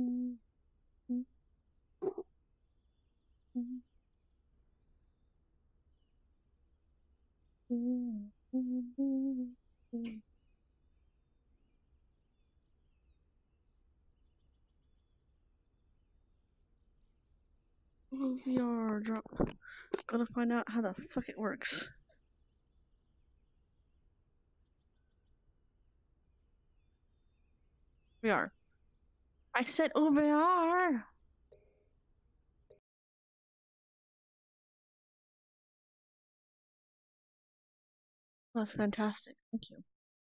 VR drop. Gotta find out how the fuck it works. VR. I said OVR! That's fantastic. Thank you.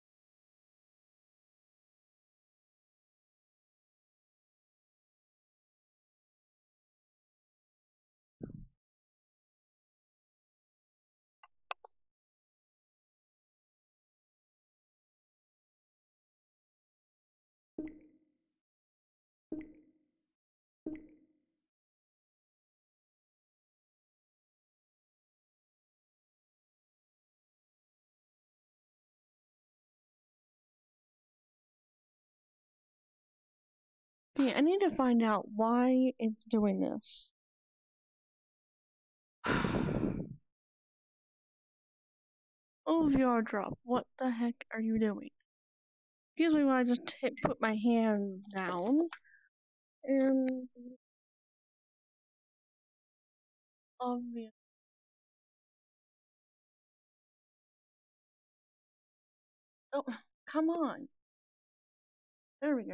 Okay, I need to find out why it's doing this. OVR drop. What the heck are you doing? Excuse me when I just put my hand down. And obvious. Oh, come on. There we go.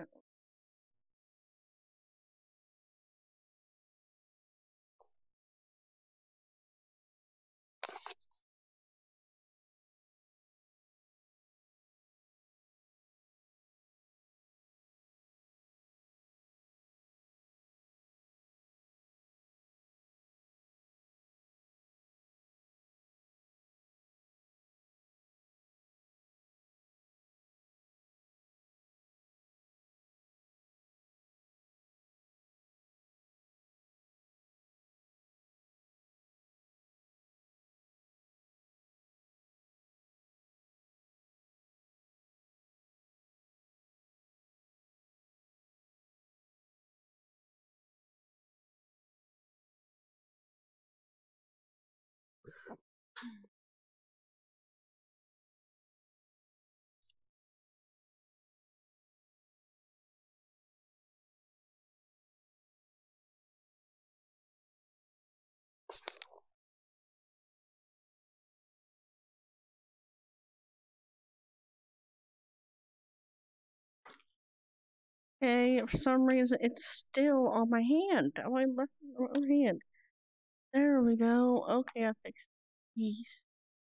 Okay, for some reason it's still on my hand. I left it on my hand. There we go. Okay, I fixed these.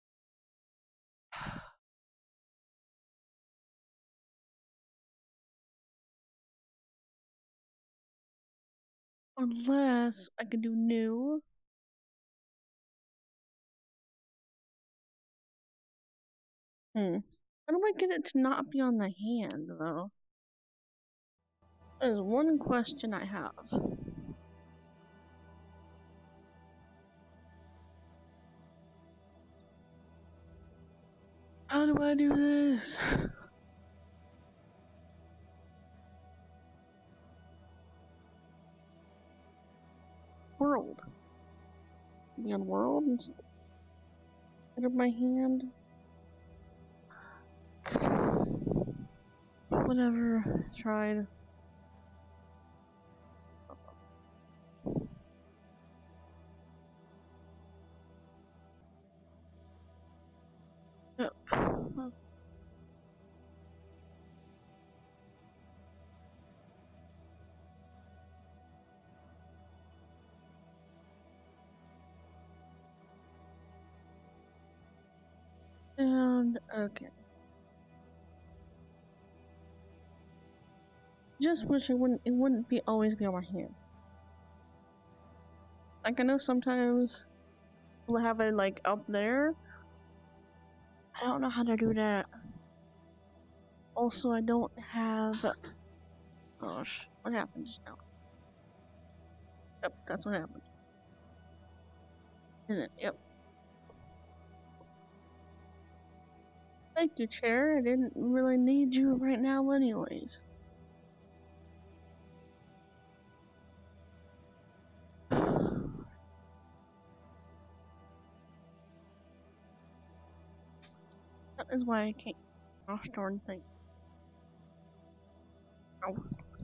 Unless I can do new. How do I get it to not be on the hand, though? That is one question I have. How do I do this? World. Be on world instead of my hand. Whatever. Tried. Yep. And okay. Just wish it wouldn't be always be on my hand. Like I know sometimes we'll have it like up there. I don't know how to do that. Also, I don't have. Gosh, what happened just now? Yep, that's what happened. Isn't it? Yep. Thank you, chair. I didn't really need you right now, anyways. That is why I can't. Gosh darn thing. Ow.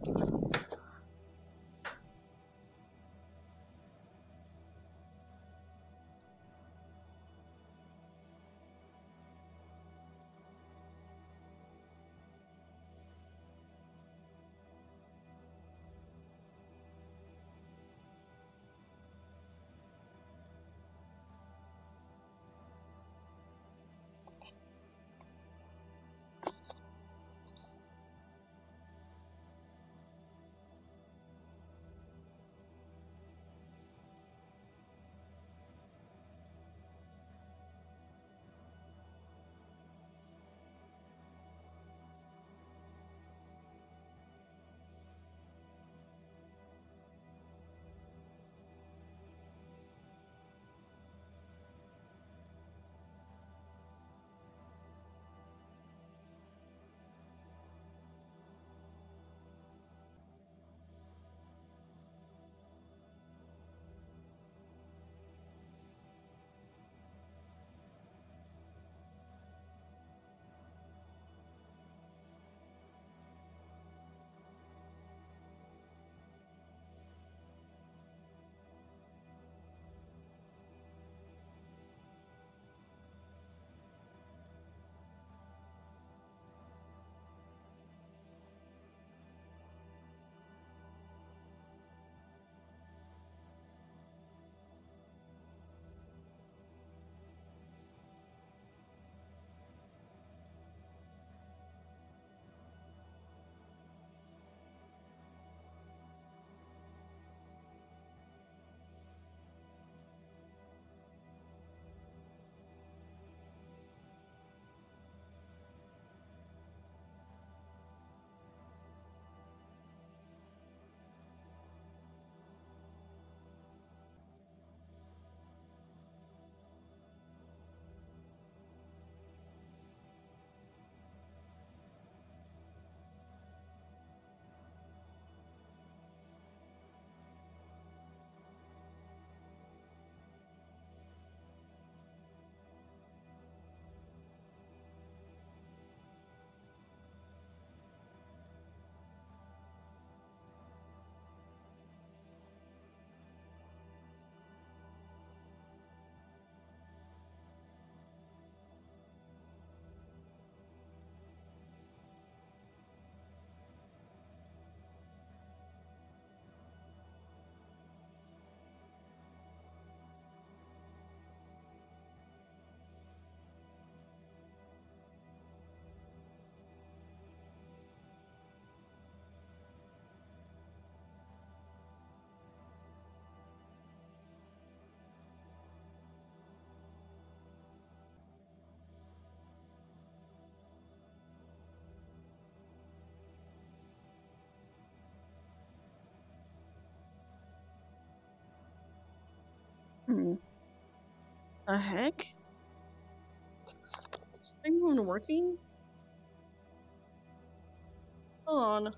Hmm. The heck? Is anyone working? Hold on.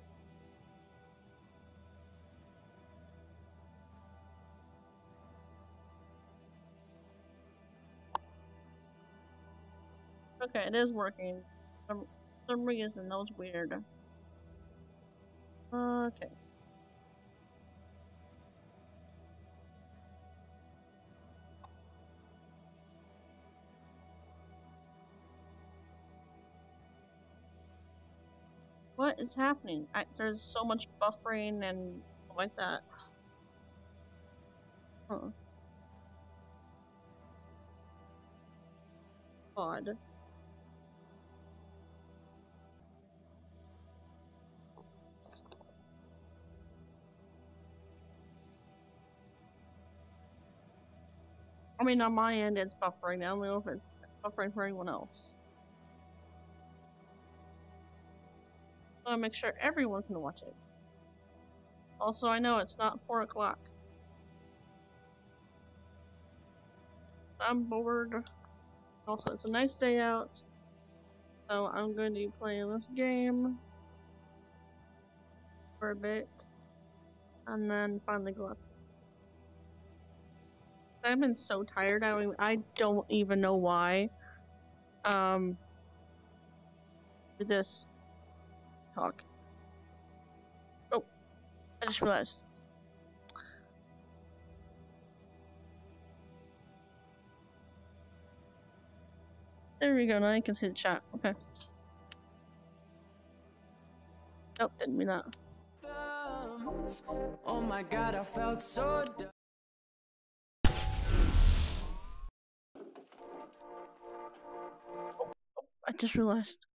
Okay, it is working. Some reason that was weird. Okay. What is happening? There's so much buffering and like that. Huh. Odd. I mean, on my end, it's buffering. I don't know if it's buffering for anyone else. So I make sure everyone can watch it. Also, I know it's not 4 o'clock. I'm bored. Also, it's a nice day out. So I'm going to be playing this game for a bit. And then finally go outside. I've been so tired. I don't even know why. Do this. Talk. Oh, I just realized. There we go, now you can see the chat. Okay. Nope, didn't mean that. Oh my god, I felt so dumb. I just realized.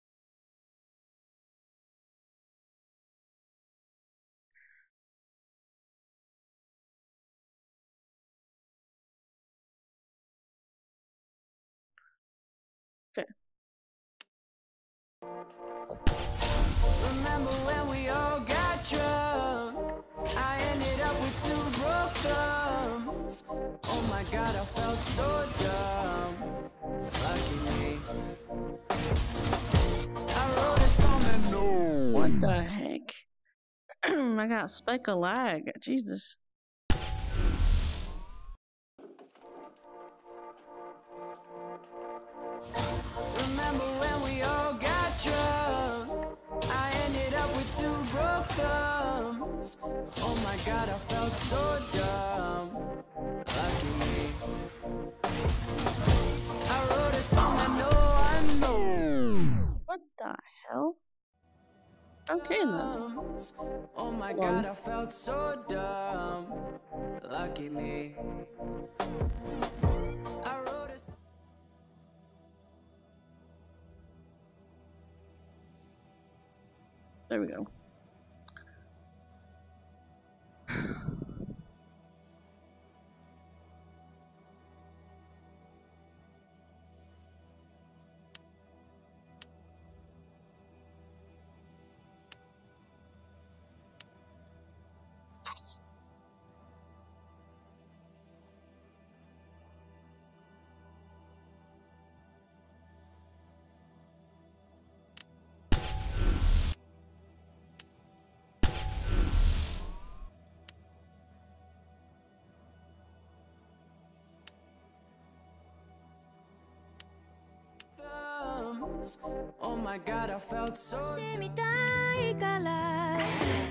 Okay. Remember when we all got drunk? I ended up with 2 broke thumbs. Oh my god, I felt so dumb. Lucky me. I wrote a song and no. What the heck? I got a speck of lag. Jesus. Remember when we all got drunk? I ended up with 2 broke thumbs. Oh my god, I felt so dumb. Lucky me. I wrote a song that no one knows. What the hell? Okay then. Oh my god, I felt so dumb. Lucky me. I wrote a There we go. thumbs. Oh my god, I felt so してみたいから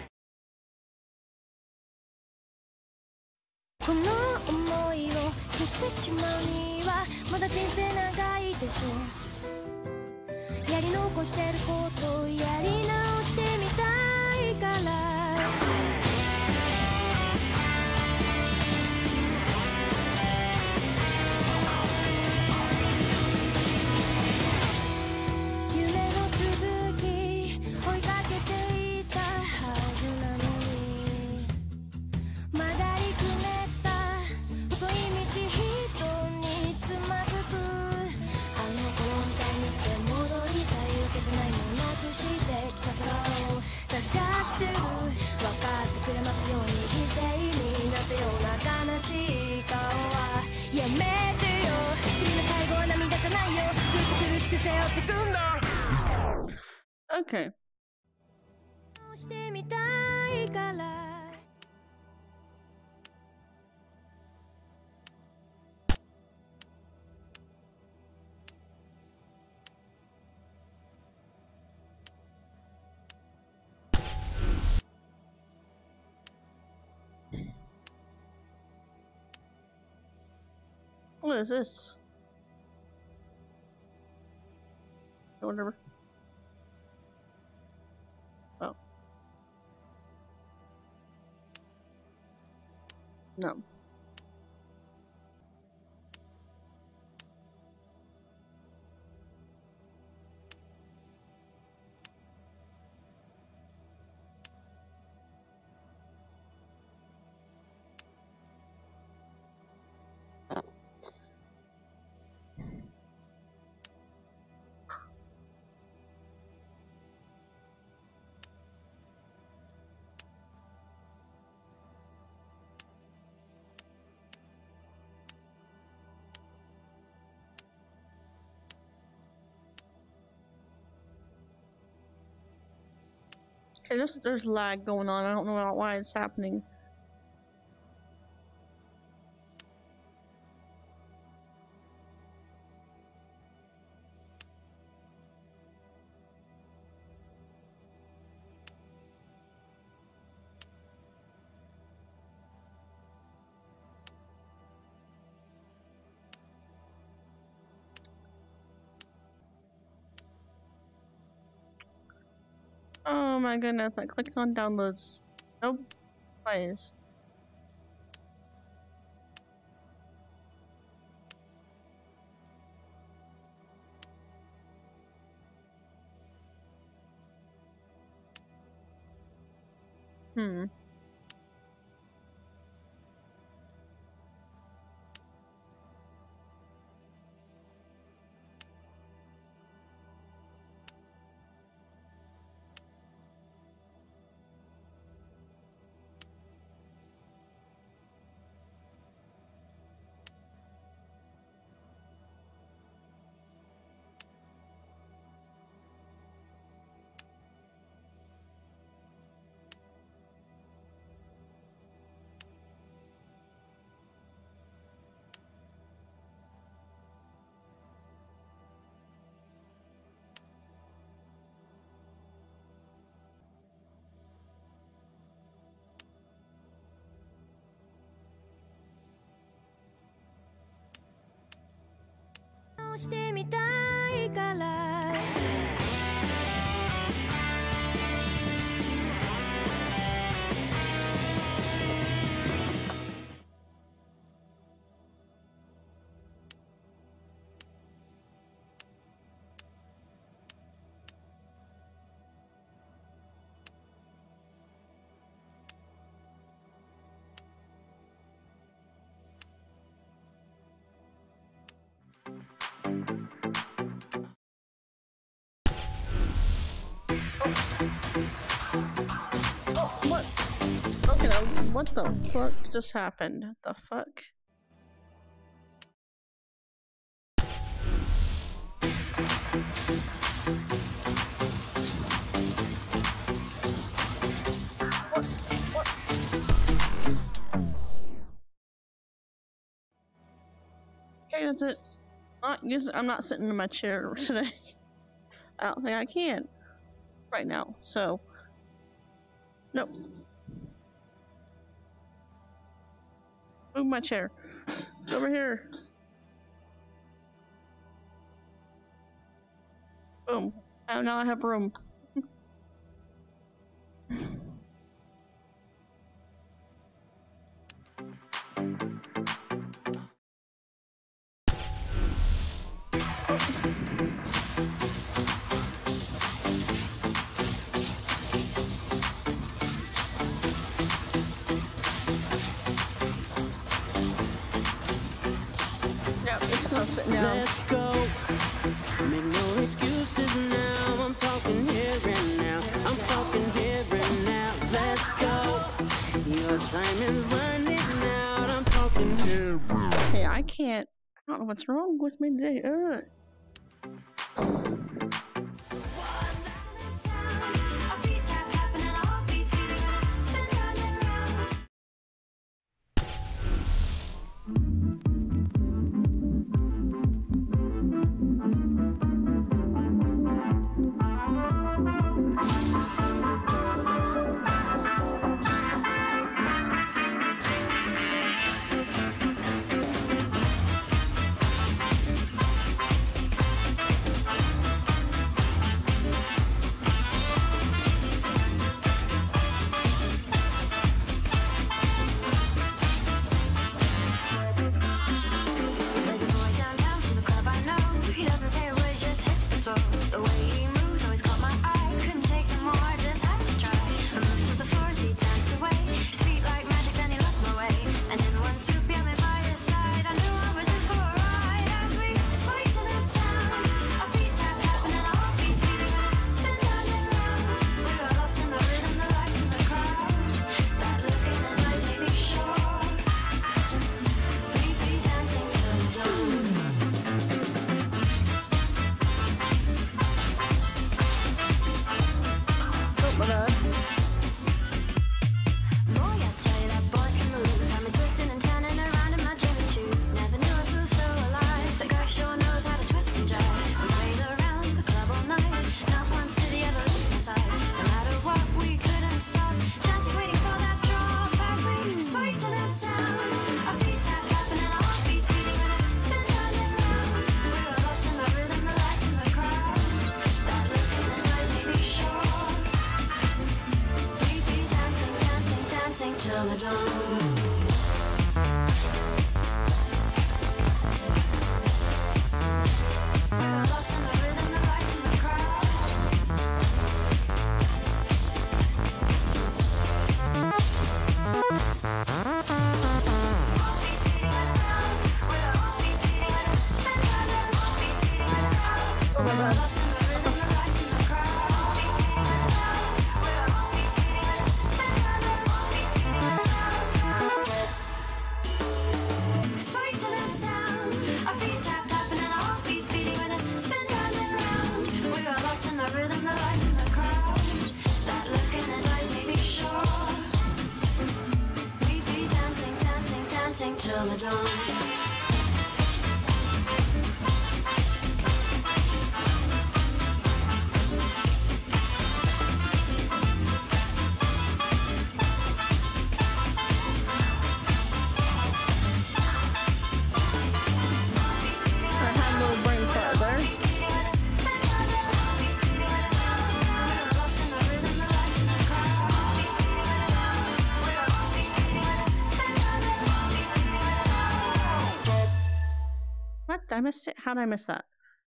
この想いを消してしまうにはまだ人生長いでしょやり残してることをやり直してみたいから夢の続き追いかけていたはずなのに曲がりくねった細い道一本につまずくあの頃みたいにって戻りたいわけじゃないのなくしてきた空を探してる分かってくれますように犠牲になったような悲しい顔はやめてよ次の最後は涙じゃないよずっと苦しく背負ってくんだ Okay. してみたいから What is this? Whatever. Oh. No. Okay, there's lag going on. I don't know why it's happening. Oh my goodness, I clicked on downloads. Nope. Plays. Hmm. Oh, what? Okay, now, what the fuck just happened? The fuck? What? Okay, that's it. I'm not sitting in my chair today. I don't think I can right now, so nope. Move my chair. Over here. Boom. Oh, now I have room. Yeah, it's gonna sit down. Let's go. Make no excuses now. I'm talking here and now. I'm talking here and now. Let's go. Your time is running out. I'm talking here. Okay, I can't. I don't know what's wrong with me today. Ugh. dawn. We're lost in the rhythm, the lights in the crowd. Oh my god. Lost in the rhythm, the lights in the crowd. Sway to that sound, our feet tap tapping and our heartbeats beating with it. Spin round and round. We are lost in the rhythm, the lights in the crowd. That look in his eyes made me sure we'd be dancing, dancing, dancing till the dawn. I had a little brain fart there. Lost in the rhythm, the lights in the crowd. What? Did I miss it? How did I miss that?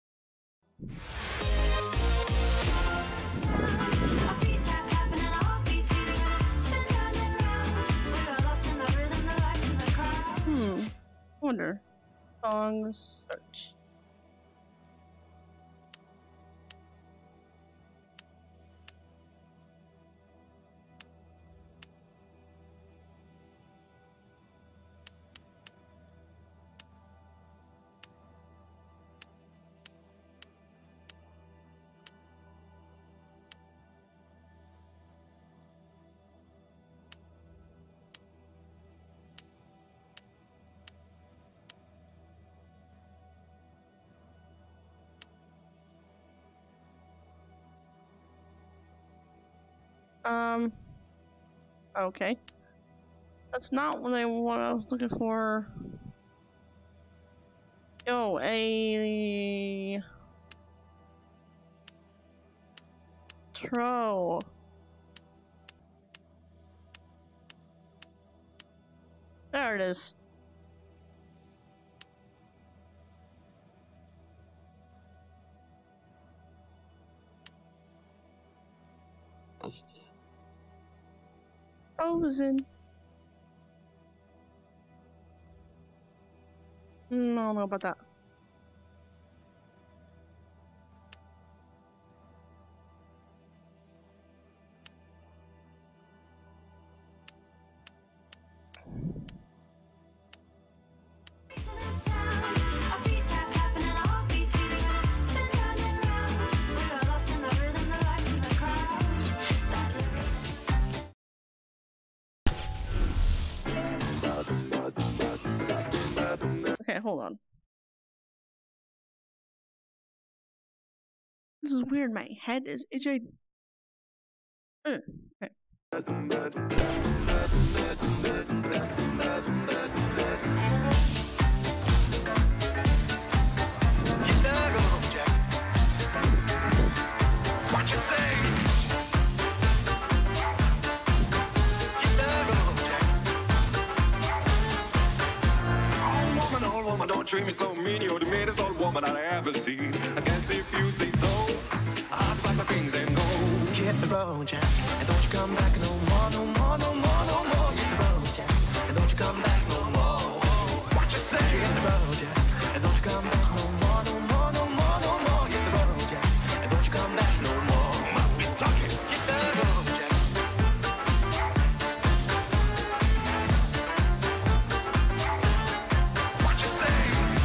Our feet tap tapping and our heartbeats beating. Spin round and round. We are lost in the rhythm, the lights in the crowd. Wonder. Songs search. Okay. That's not what I was looking for. Oh, a Tro. There it is. Frozen. I don't know about that. Our feet tap tapping and our heartbeats beating. Spin round and round. We are lost in the rhythm, the lights in the crowd. That look. Okay, hold on. This is weird. My head is itching. Okay. What you say? Old woman, don't treat me so mean. You're the meanest old woman I ever seen. I guess if you say so, I'll pack my things and go. Hit the road, Jack, and don't you come back no more, no more, no more, no more. Hit the road, Jack, and don't you come back no more. What you say? Hit the road, Jack, and don't you come back no more, no more, no more, no more. Hit the road, Jack, and don't you come back no more. Must be talking. Hit the road, Jack. What you say?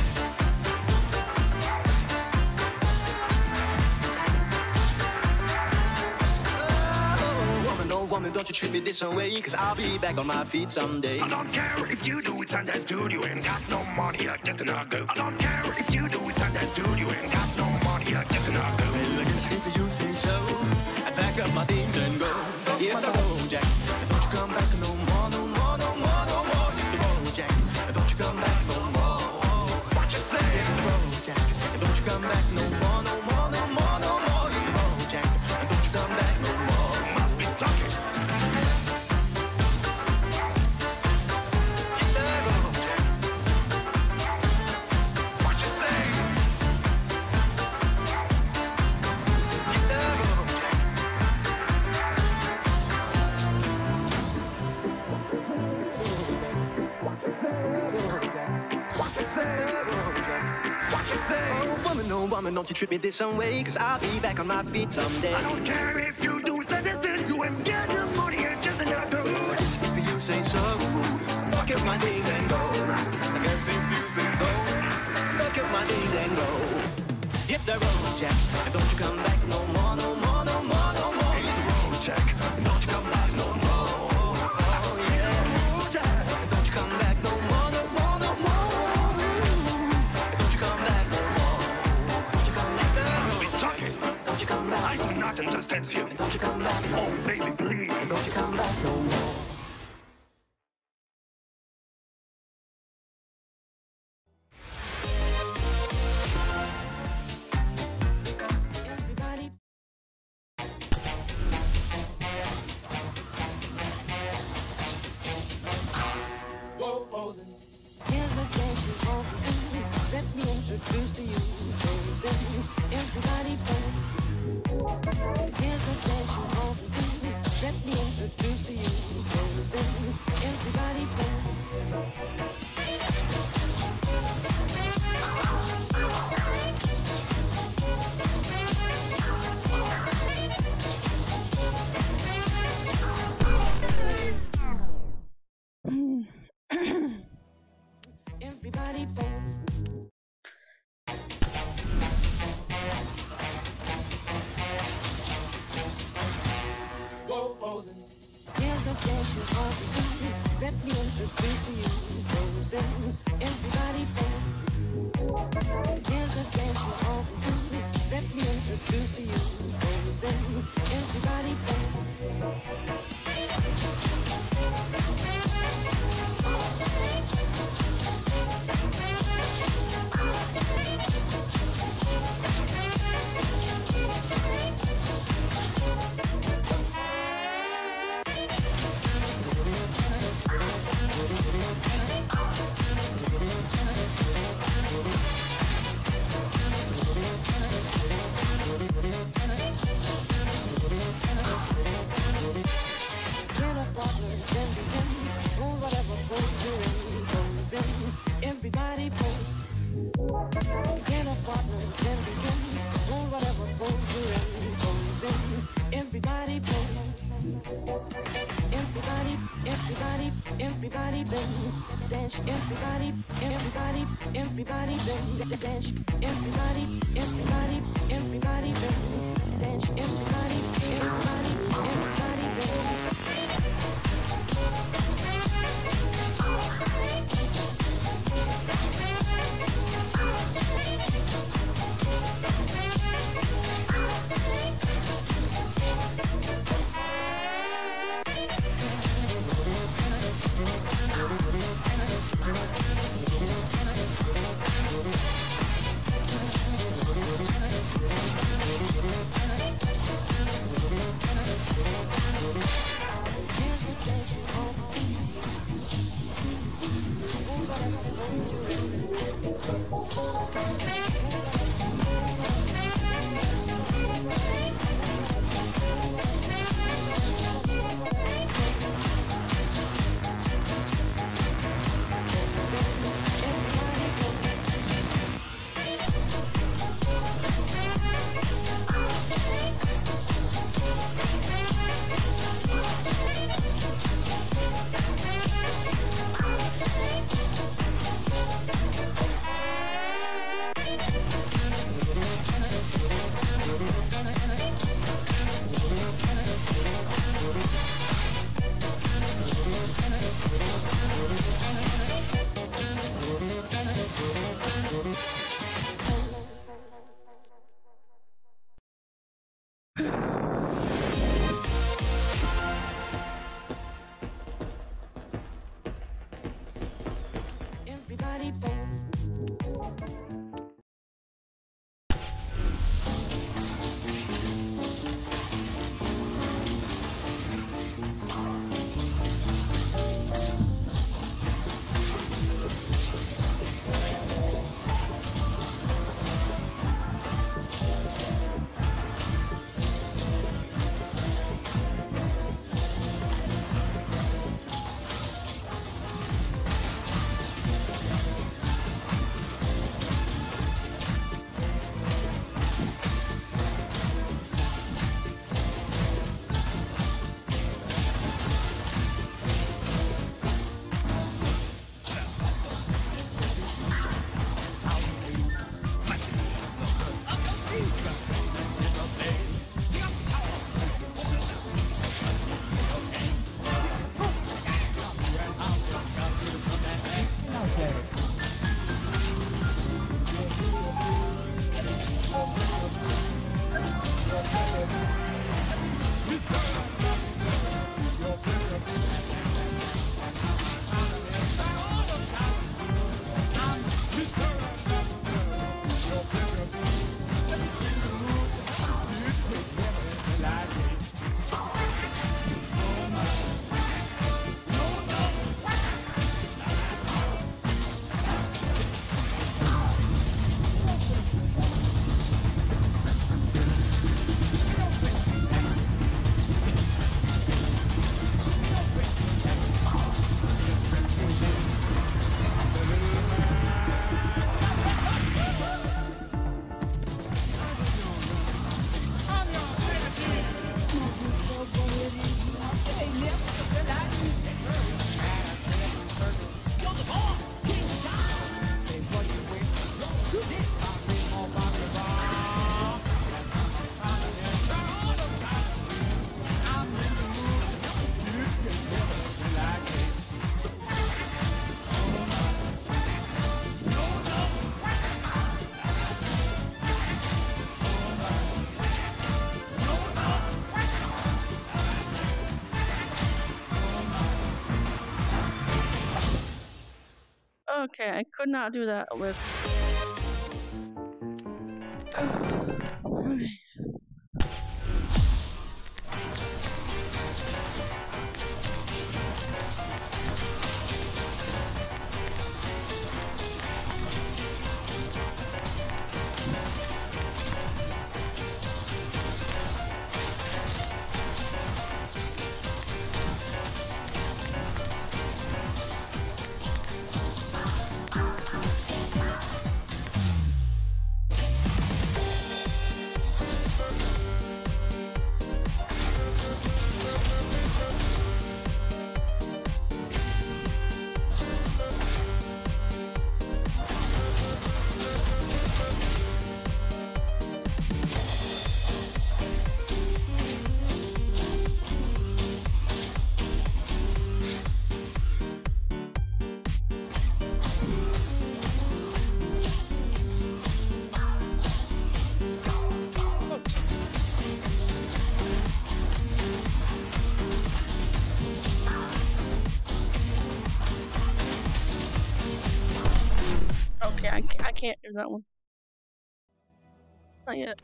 Oh, woman, don't you treat me this way, cause I'll be back on my feet someday. I don't care if you do it Sundays dude, you ain't got no money, I get to go. I don't care if you do it Sundays dude, you ain't got no money, I get to go. Well, I guess if you say so, I pack up my things and go. Hit the road, Jack, and don't you come back no more, no more, no more, no more. Hit the road, Jack, and don't you come back no more. What you say? Hit the road, Jack, and don't you come back no more, no more, no more, no more. Hit the road, Jack, and don't you come back no more. Must be talking. woman, don't you treat me this some way, cause I'll be back on my feet someday. I don't care if you do anything, you ain't get the money, it's just another. If you say so, fuck up my days and go. I guess if you say so, fuck up my days and go. Hit the road, Jack, and don't you come back no more, no more, no more, no more. Hit the road, Jack, and don't you come back no more. Oh yeah, Jack, and don't you come back no more, no more, no more. And don't you come back no more. Don't you come back no more. Be talking. Don't you come back. I do not understand you. And don't you come back. Oh, baby, please. And don't you come back no more. Everybody. Here's a dance you want to do. Let me introduce to you. Everybody dance. Here's a dance you want to do. Let me introduce to you. Everybody dance. Everybody dance. Here's a dance you want to do. Let me introduce to you. Everybody dance. Here's a dance you want to do. Let me introduce to you. Everybody dance. Get a partner, then begin. Roll whatever pose you're in. Everybody pose. Get a partner, then begin. Roll whatever pose you're in. Everybody pose. Everybody, everybody, everybody dance. Everybody, everybody, everybody dance. Everybody, everybody, everybody dance. Everybody, everybody, everybody dance. Okay, I could not do that with. Okay. Okay, I can't do that one. Not yet.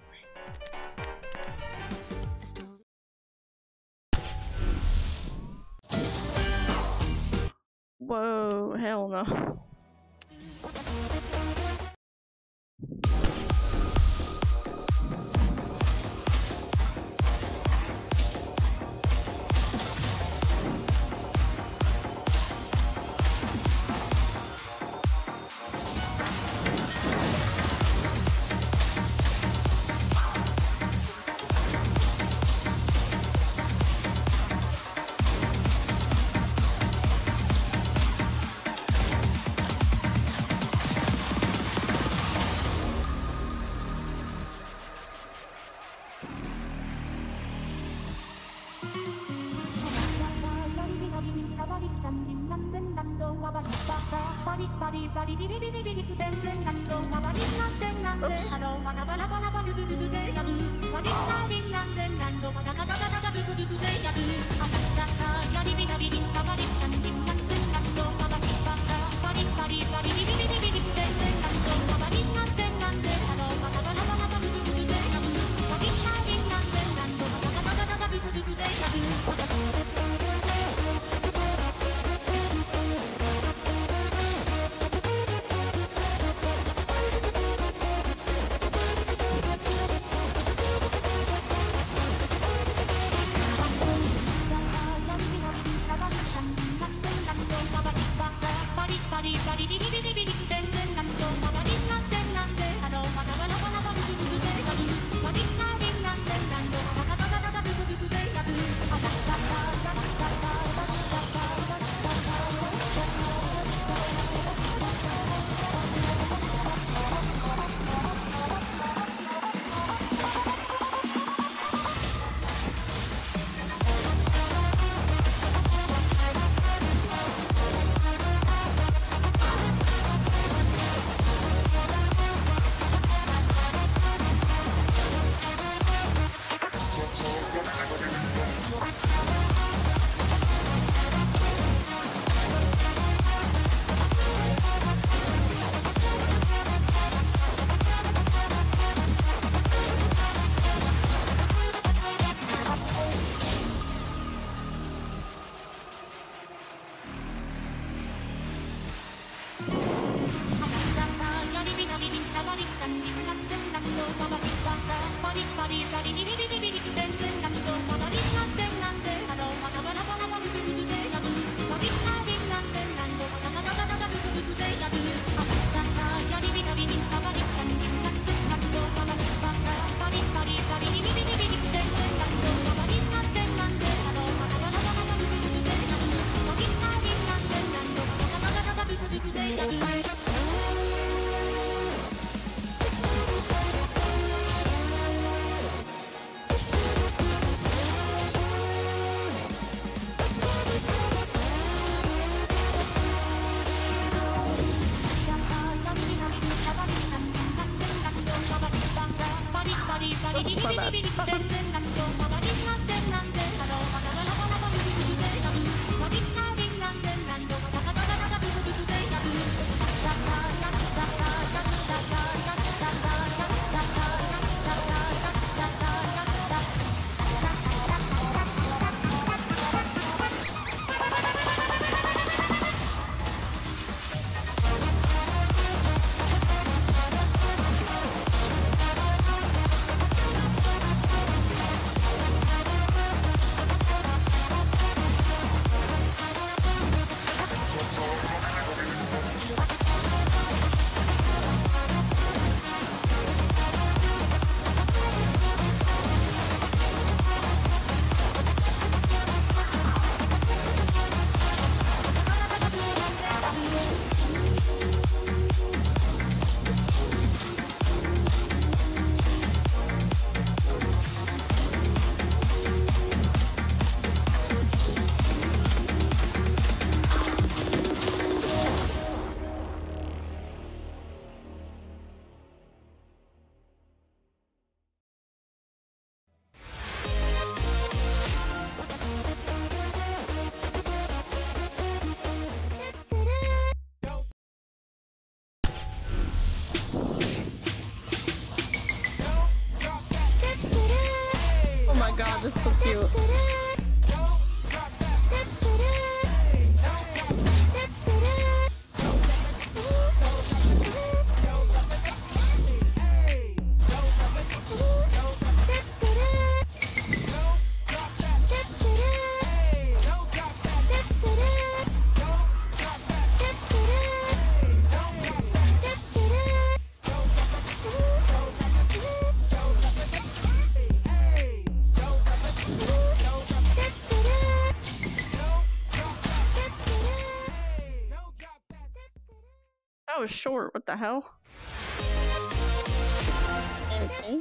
Whoa, hell no. God, this is so cute. That was short, what the hell? Okay.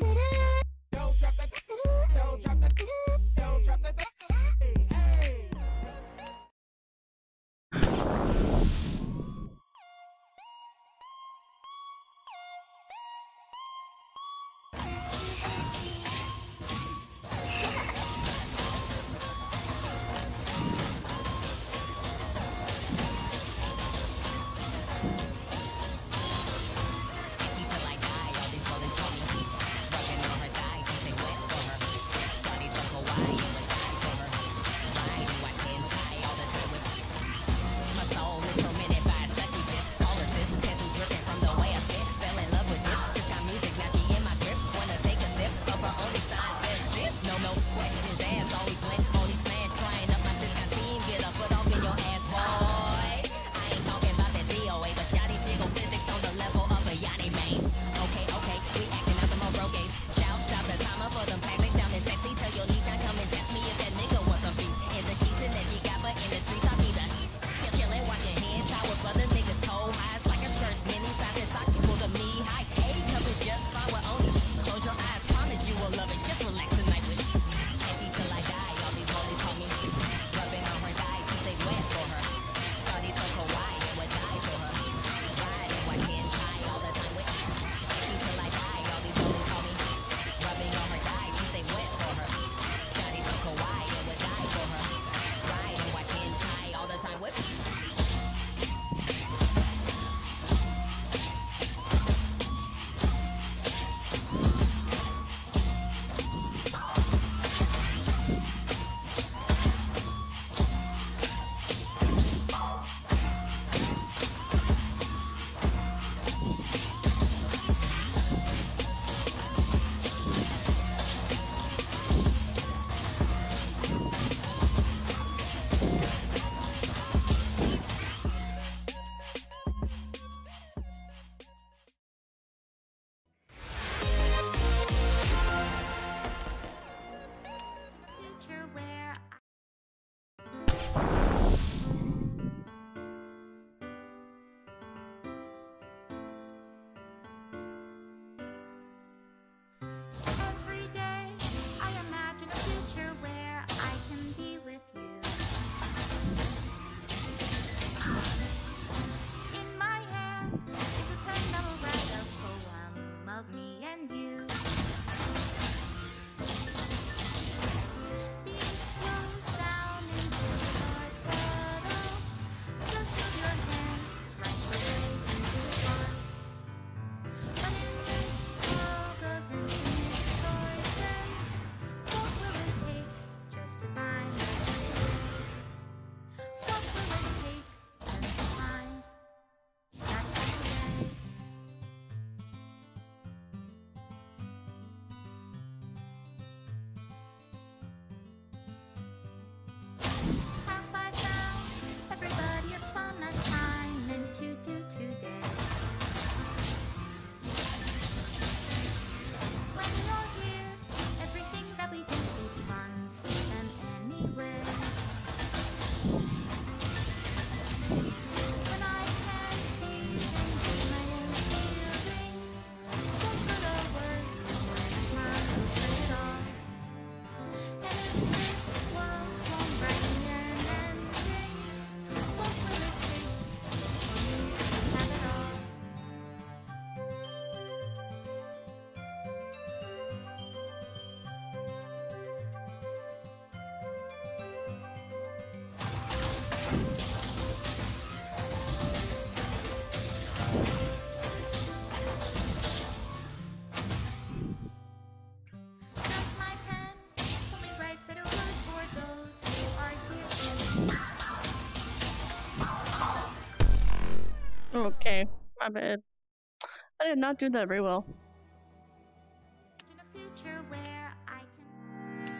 Just my pen, only write better words for those who are dear. Okay, my bad. I did not do that very well. In a future where I can.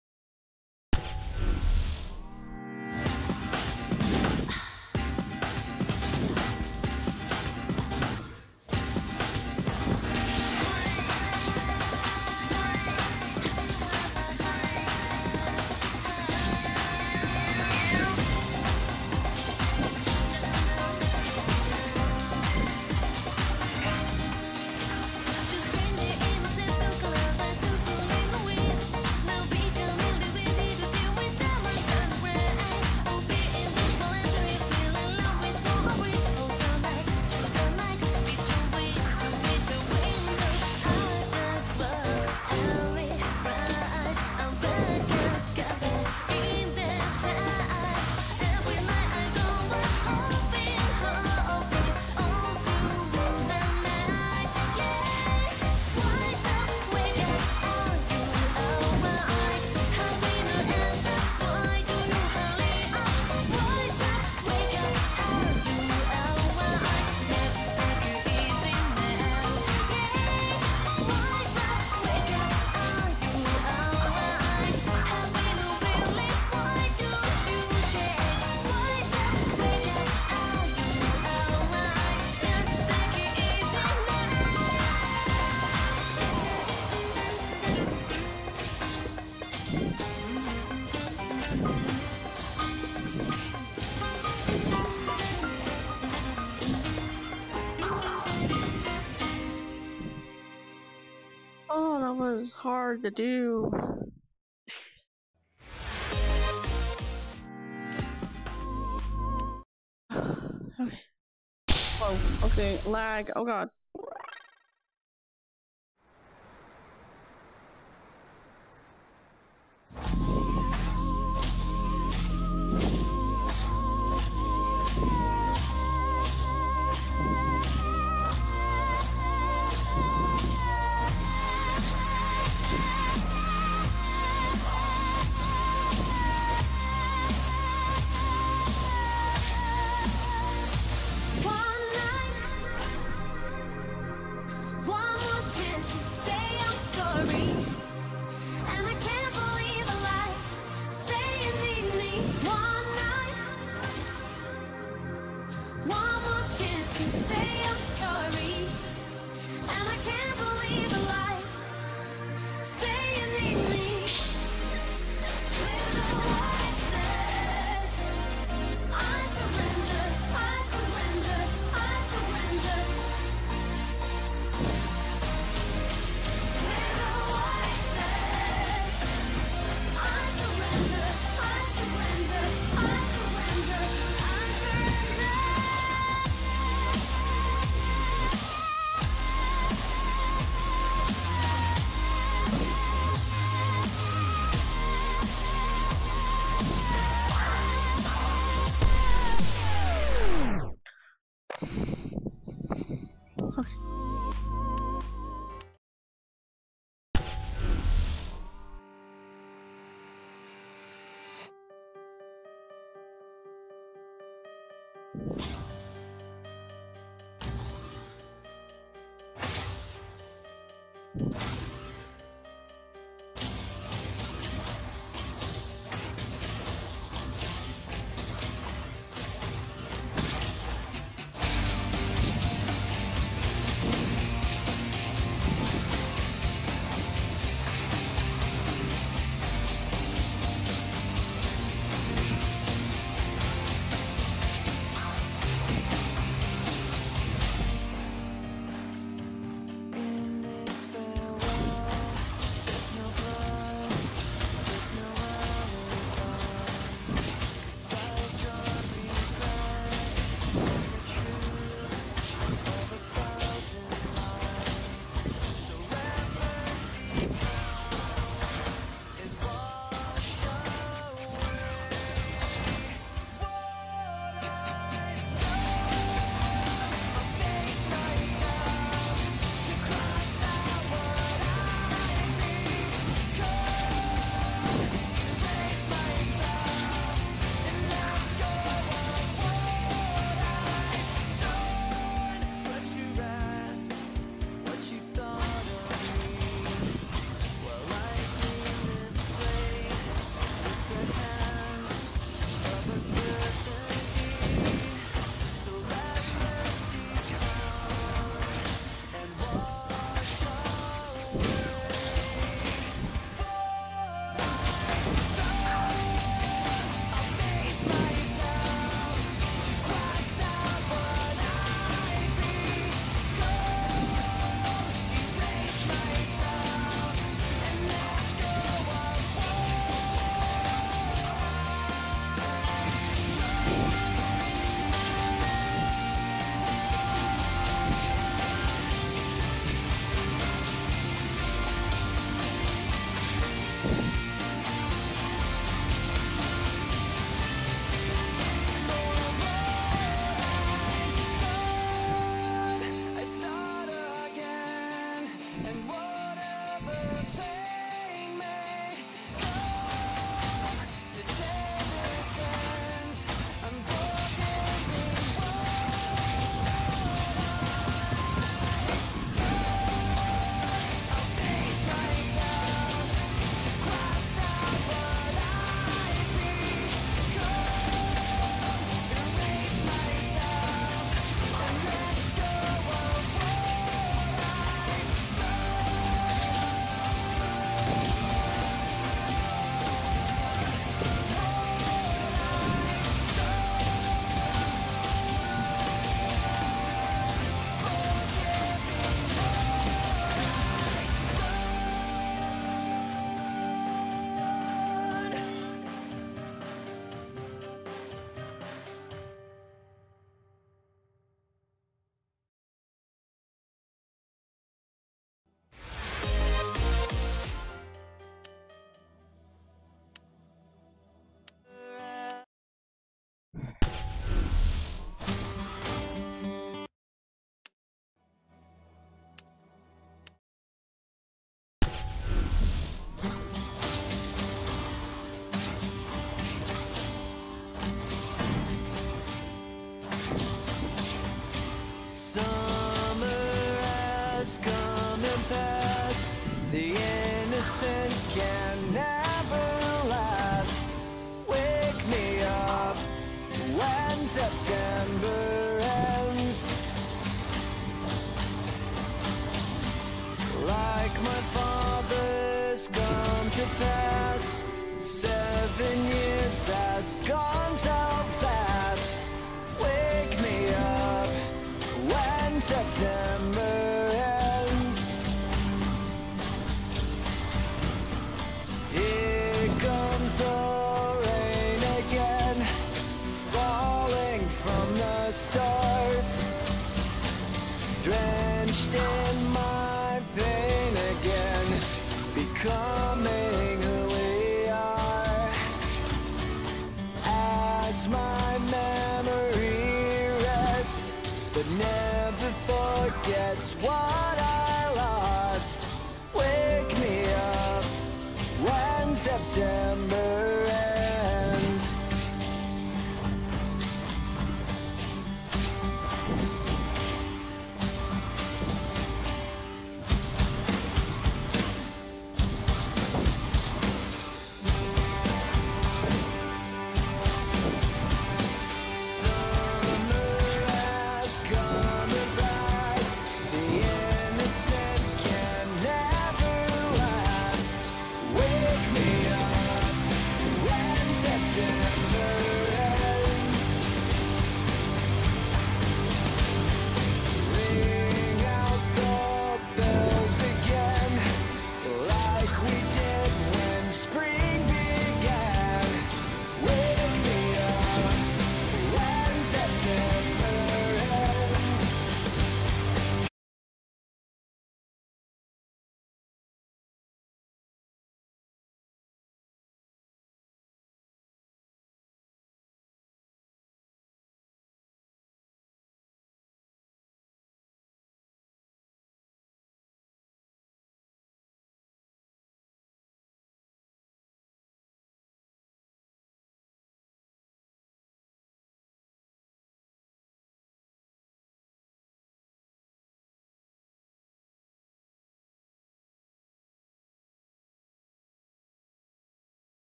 Oh, that was hard to do. Okay. Oh, okay, lag. Oh god. One night, one more chance to say I'm sorry, and I can't believe a lie. Say you need me. One night, one more chance to say I'm sorry, and I can't believe a lie. Say you need me. With a white flag, I surrender, I surrender, I surrender. With a white flag, I surrender, I surrender, I surrender, I surrender. In this farewell and whatever pain may come, today this ends. I'm forgiving I'll face myself to cross out what I've become, erase myself and let go of what summer has come and passed. The innocent can never last. Wake me up when September ends. Like my father's come to pass. 7 years has gone so fast. Wake me up when September ends. Here comes the rain again, falling from the stars, drenched in my pain again, becoming who we are. As my memory rests, but never forgets what I lost. Wake me up when September ends. Summer has come and passed. The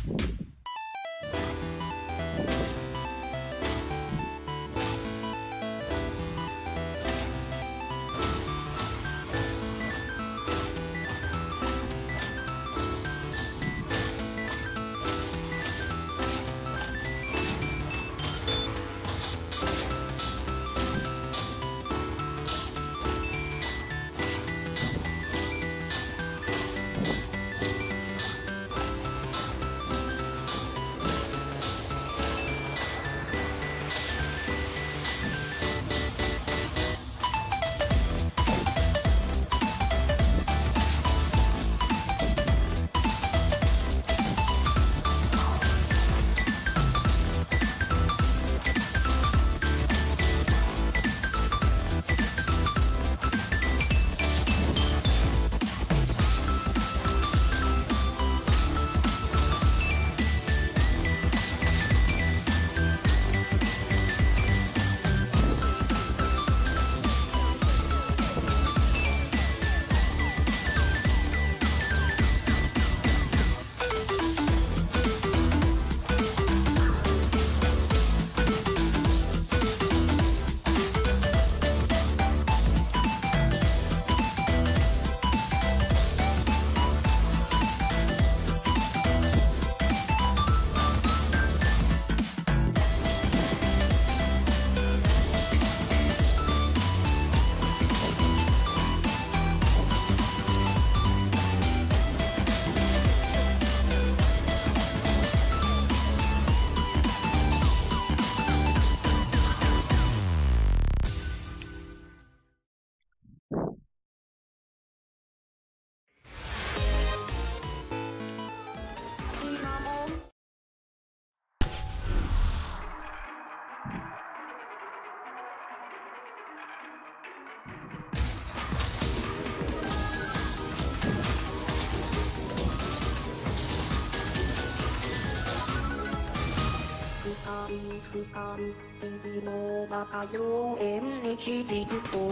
光日の中よ縁に響く声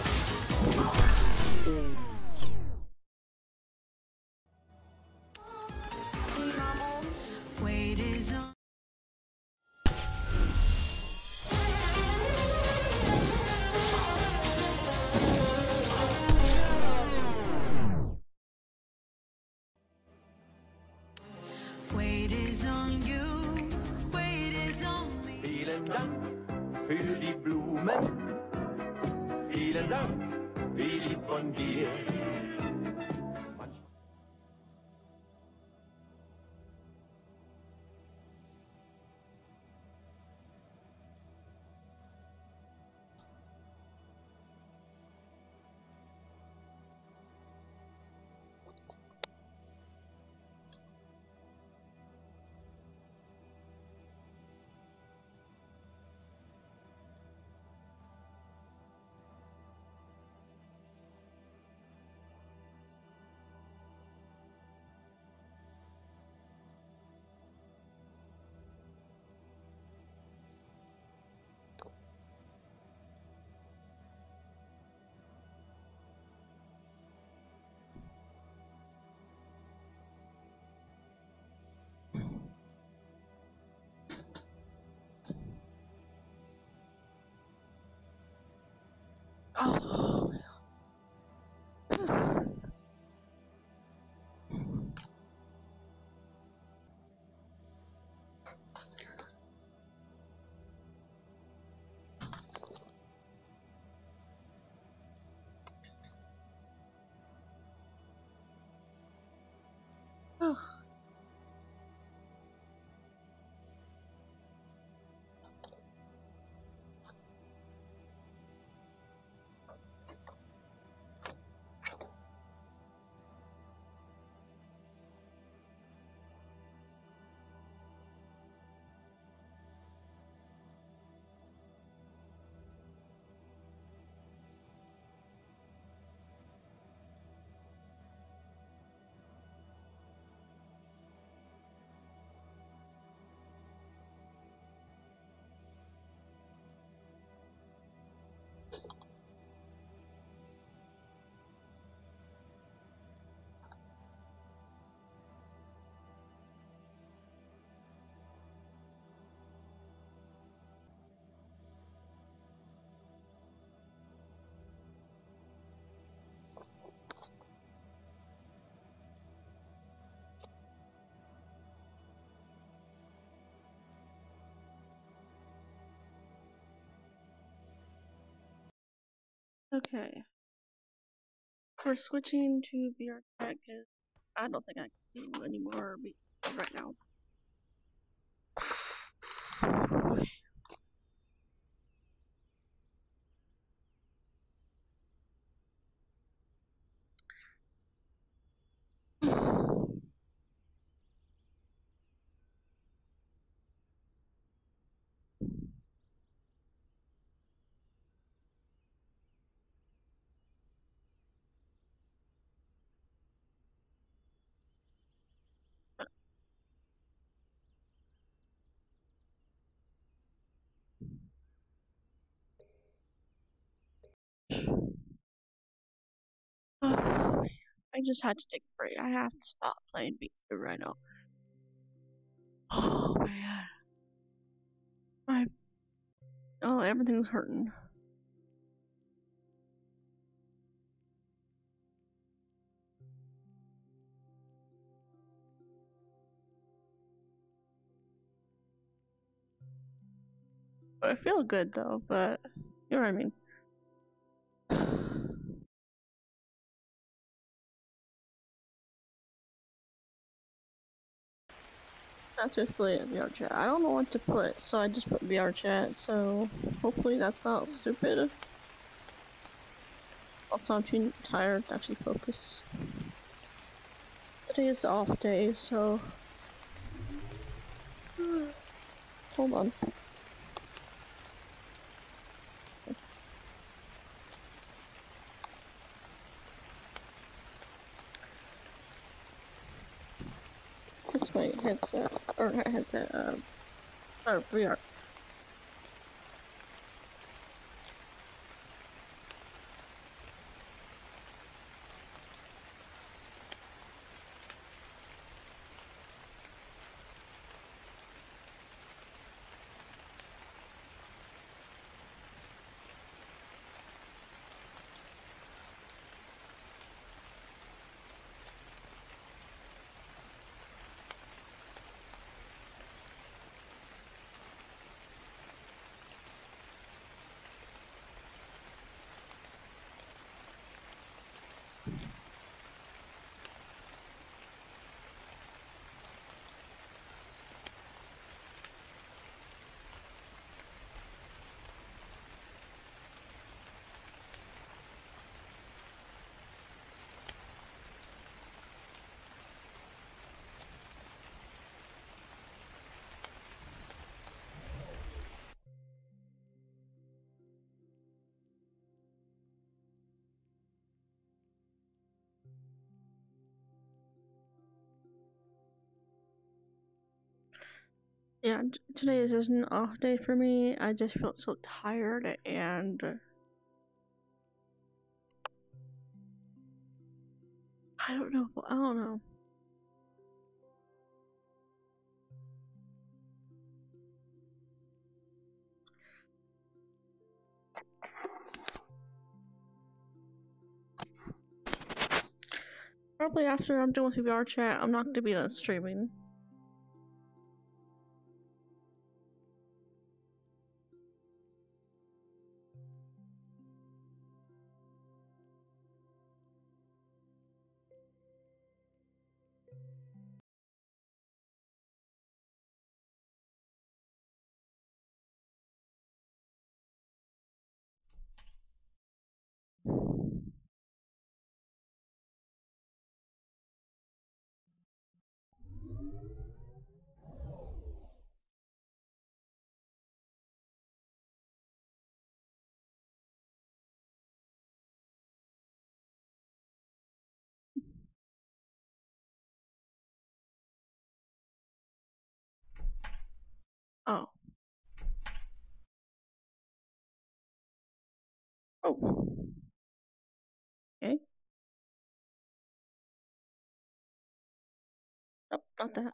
Wait is on. Wait is on you. Wait is on me. Vielen Dank für die Blumen. Vielen Dank, wie lieb von dir. Okay. We're switching to VR chat because I don't think I can do anymore right now. I just had to take a break. I have to stop playing Beat Saber right now. Oh man. Everything's hurting. But I feel good though, but you know what I mean. That's basically a VR chat. I don't know what to put, so I just put VR chat, so hopefully that's not stupid. Also, I'm too tired to actually focus. Today is the off day, so... Hold on. That's my headset, or not headset, or VR. Yeah, today is just an off day for me. I just felt so tired and I don't know. Probably after I'm done with VR chat, I'm not gonna be done streaming. Oh. Oh. Okay. Nope, not that.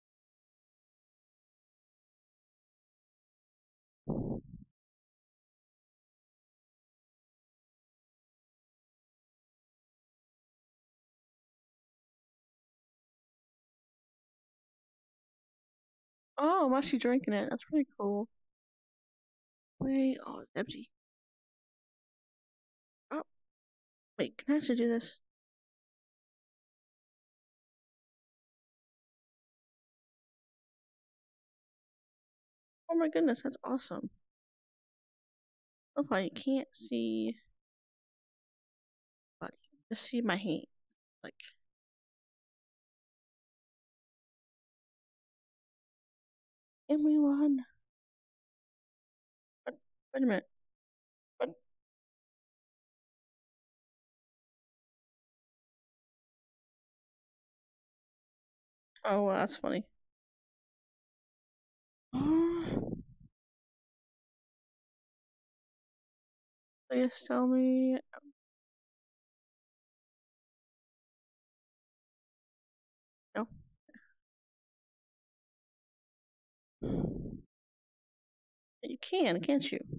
Oh, I'm actually drinking it. That's pretty cool. Wait, oh, it's empty. Wait, can I actually do this? Oh my goodness, that's awesome. So far, you can't see, but you can just see my hand. Like, give me one. Wait a minute. What? Oh, well, that's funny. Please tell me. No. You can, can't you?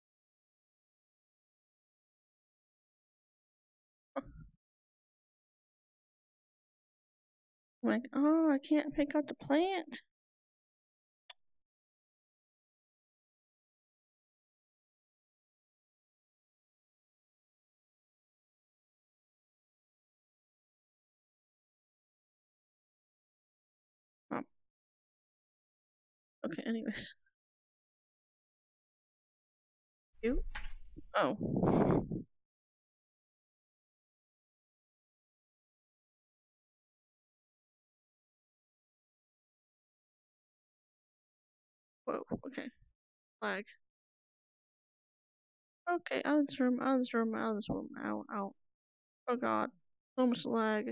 I'm like, oh, I can't pick out the plant. Oh, okay, anyways. You? Oh. Whoa, okay. Lag. Okay, out of this room, out of this room, out of this room. Ow, ow. Oh god. So much lag.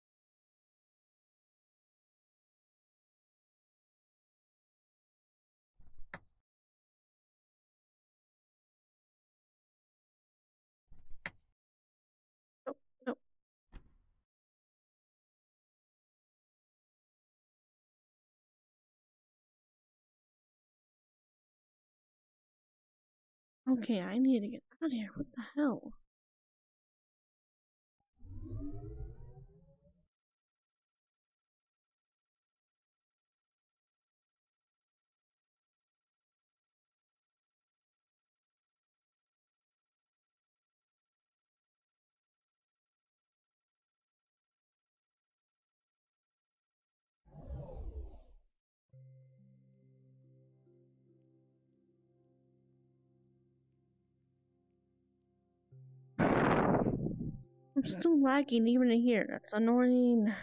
Nope, nope. Okay, I need to get out of here. What the hell? I'm still lagging even in here. That's annoying.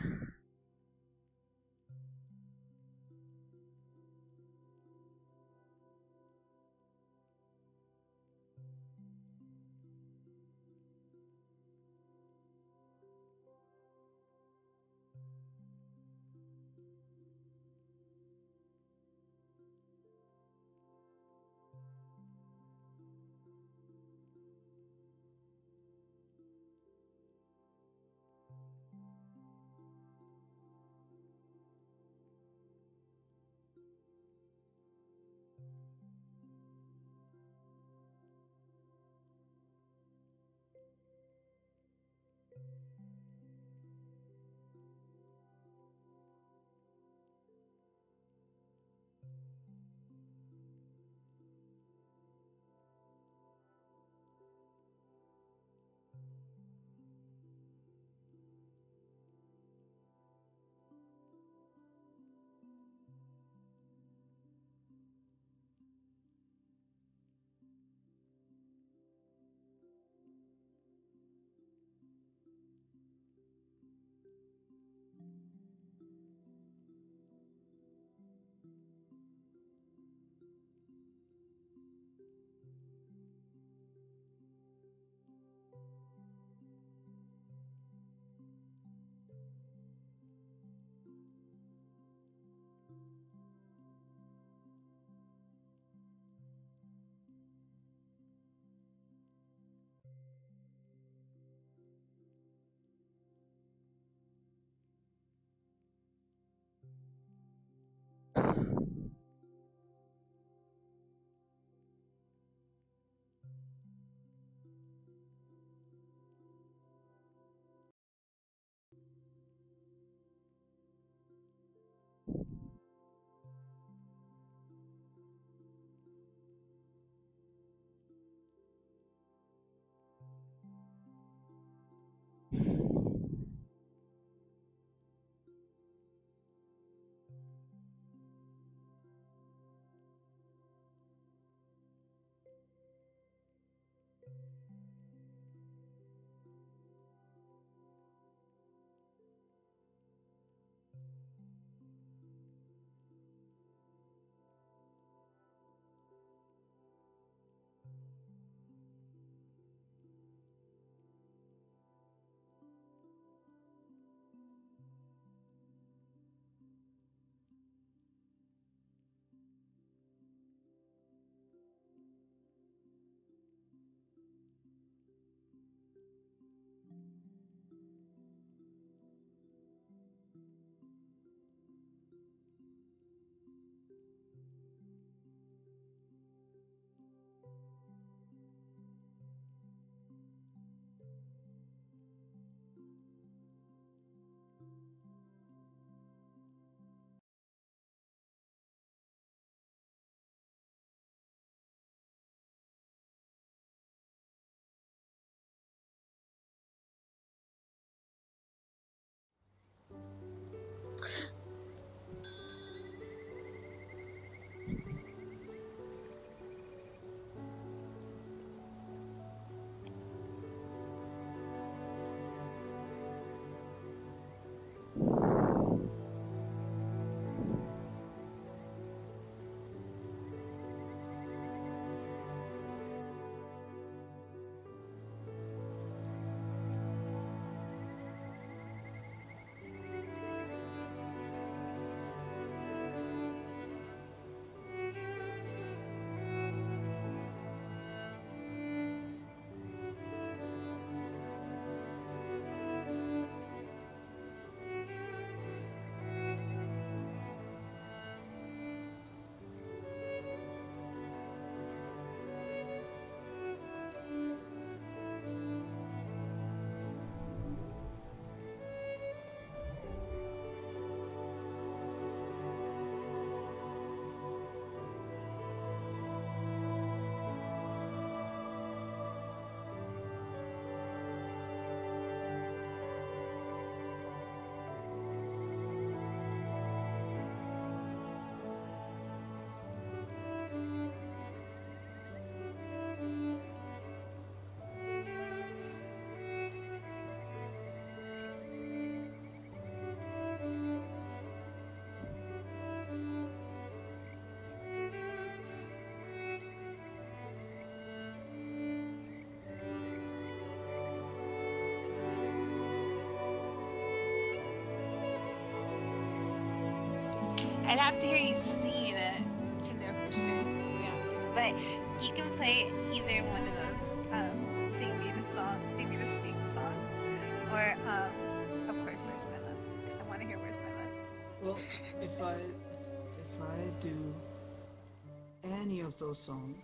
I'd have to hear you singing it to know for sure, to be honest. But you can play either one of those sing me the song, sing me the sing song, or of course Where's My Love, because I want to hear Where's My Love. Well, if I do any of those songs,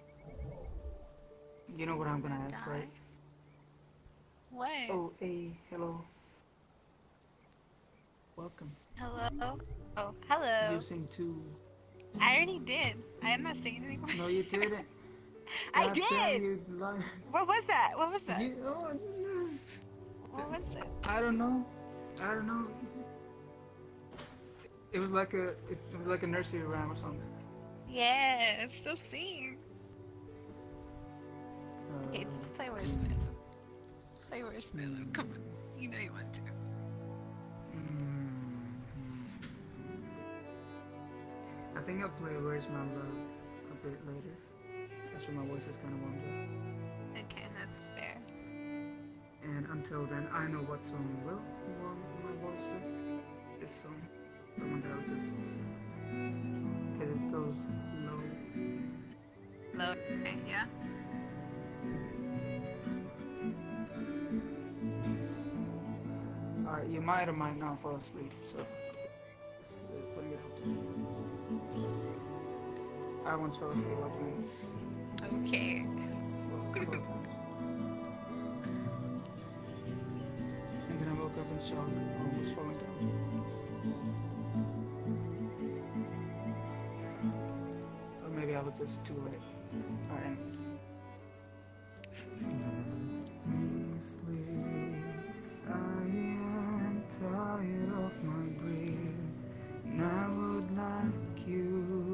you know what I'm gonna ask, right? What? Oh, hey, hello. Welcome. Hello? Oh, hello. You sing too. I already did. I'm not singing anymore. No, you didn't. I God did! damn, you liar. What was that? What was that? What was it? I don't know. It was like a nursery rhyme or something. Yeah, still sing. Okay, just play Where's My Love. Play Where's My Love. Come on. You know you want to. I think I'll play Where's My Love a bit later. That's when my voice is kind of warmed up. Okay, that's fair. And until then, I know what song will warm my voice to. This song. The one that I was just... Okay, it goes low. Low, okay, yeah. Alright, you might or might not fall asleep, so... Just putting it out there. I once fell asleep like this. Okay. Well, a couple of times. And then I woke up in shock, almost falling down. Or maybe I was just too late. Alright, anyways. Sleep. I am tired of my grief, and I would like you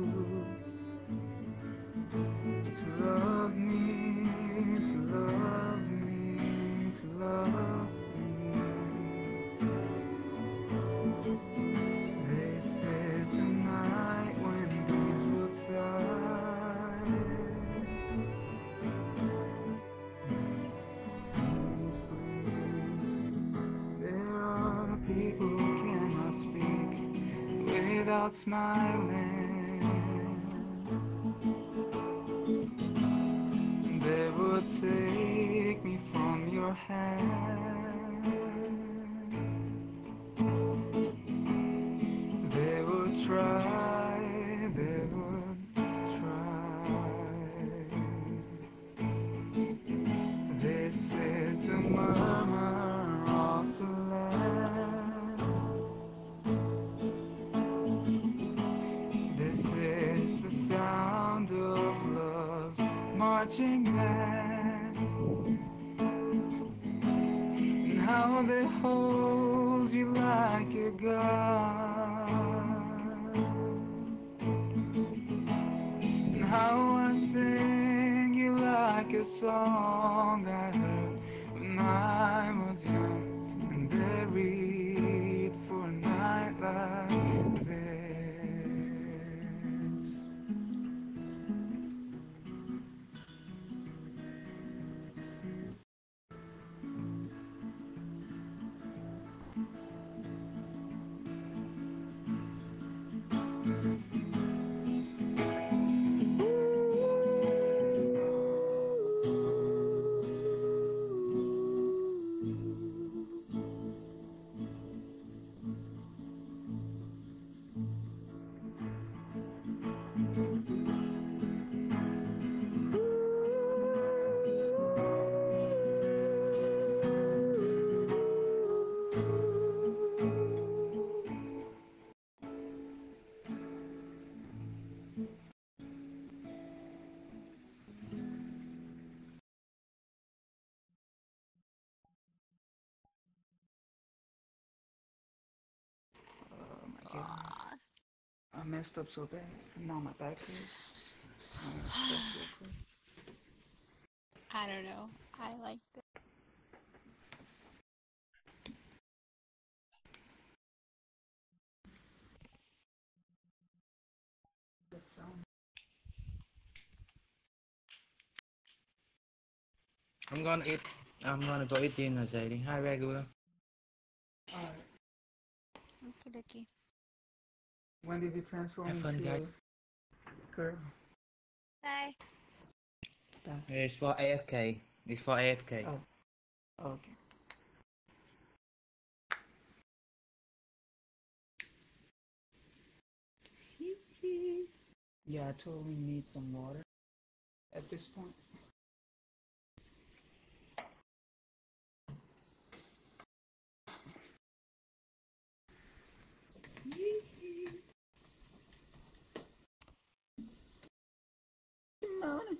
to love me, to love me, to love me. This is the night when these will sigh. There are people who cannot speak without smiling. They would take me from your hand. They would try, they would try. This is the murmur of the land. This is the sound of love's marching band. And how they hold you like a god. And how I sing you like a song I heard when I was young and buried for a night like this. Oh my god. Aw. I messed up so bad. And now my back hurts. I'm gonna stretch real quick. I don't know. I like this. That sound. I'm gonna eat. I'm gonna go eat dinner, Sadie. Hi, regular. Alright. Okie dokie. When did you transform Have fun, into guys. a girl? Bye. It's for AFK. It's for AFK. Oh, okay. Yeah, I totally need some water at this point. Money.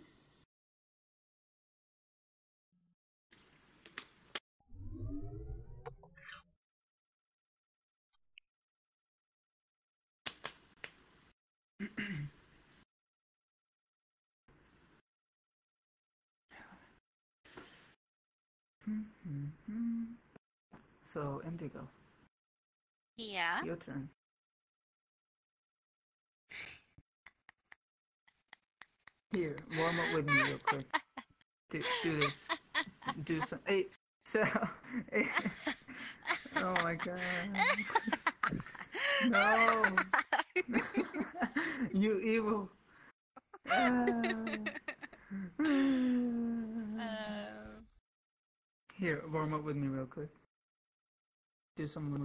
So, Indigo, Yeah. your turn. Here, warm up with me real quick. Do this. Do some. Hey, shut up. Hey. Oh my god. No. You evil. Here, warm up with me real quick. Do some.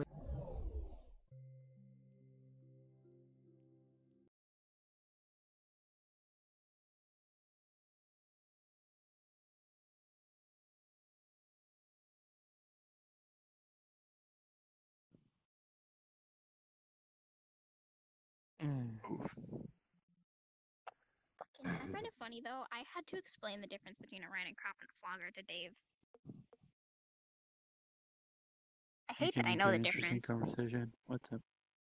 Fucking, I find it funny though. I had to explain the difference between a riding crop and a flogger to Dave. I hate that I know the Interesting difference. conversation. What's up?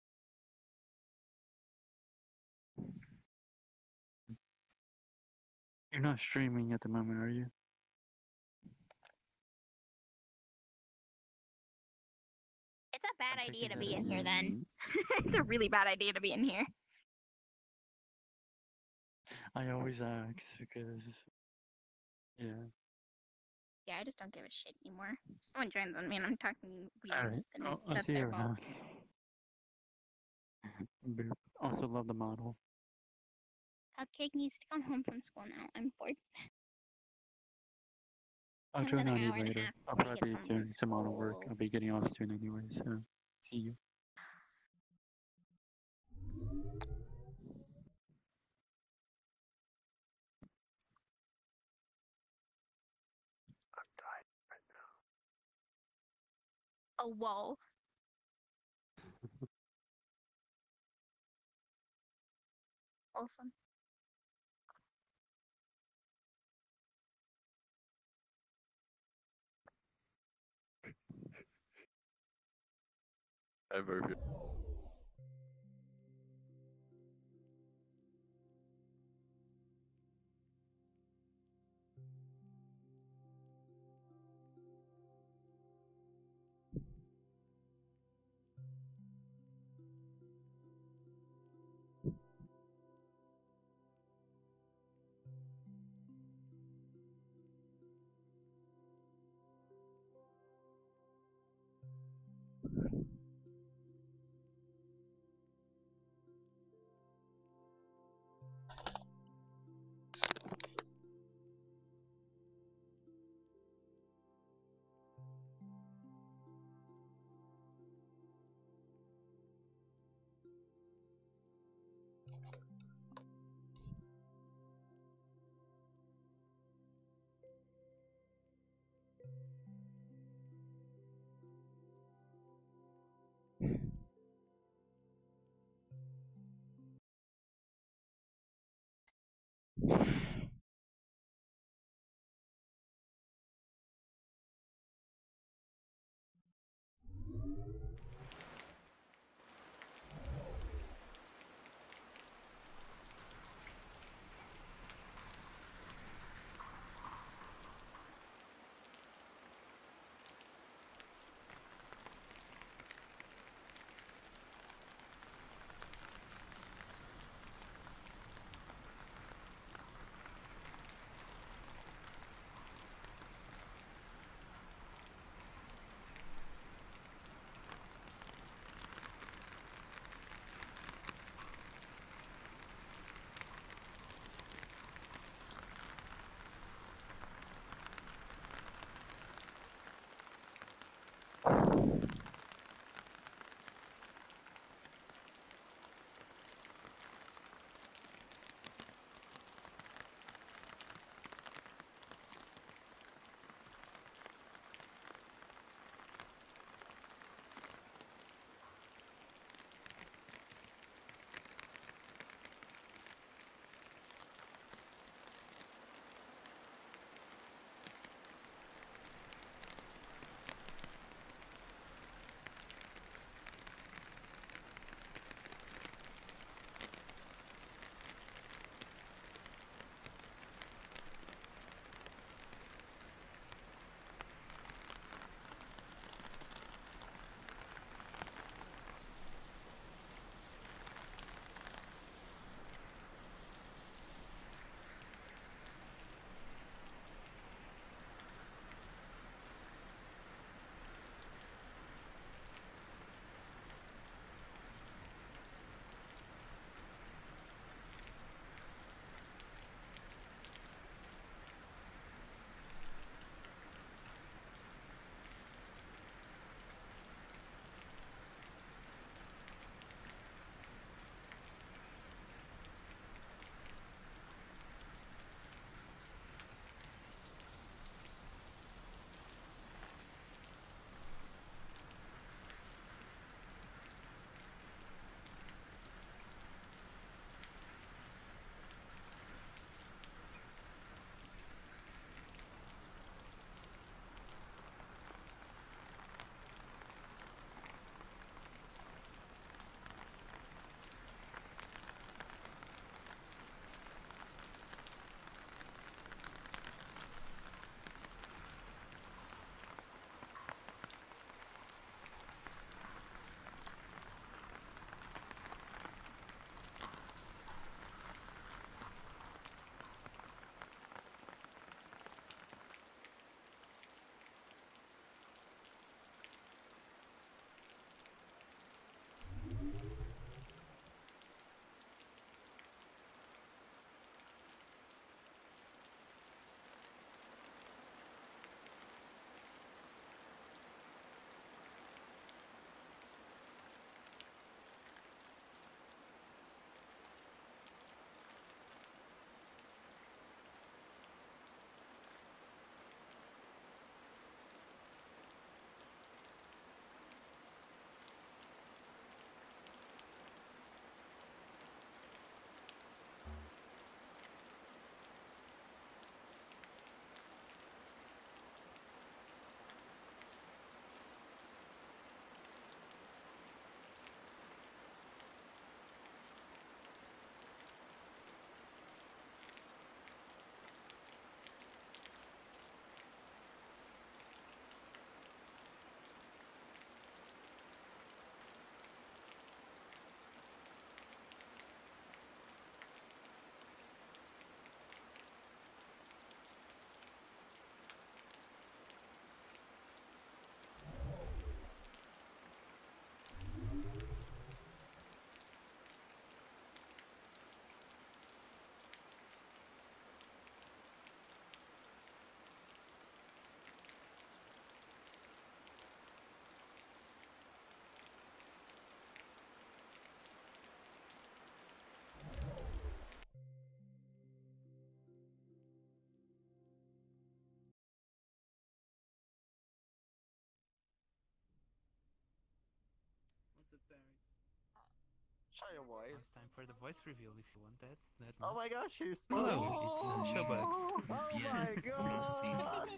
You're not streaming at the moment, are you? It's a bad I'm idea to taking be that in as here a then. It's a really bad idea to be in here. I always ask because, yeah. Yeah, I just don't give a shit anymore. Someone joins on me and I'm talking weird. Alright, Then I'll that's see you their fault. around. Boop. Also love the model. Cupcake needs to come home from school now. I'm bored. I'll Have join another on you hour and a later. half I'll before he probably gets be home from doing some model work. school. I'll be getting off soon anyway, so see you. Oh, whoa. Awesome. Ever. What's up, parents? Show your voice. It's time for the voice reveal if you want that. Oh my gosh, you Hello, spoke. it's Showbox. Oh my god!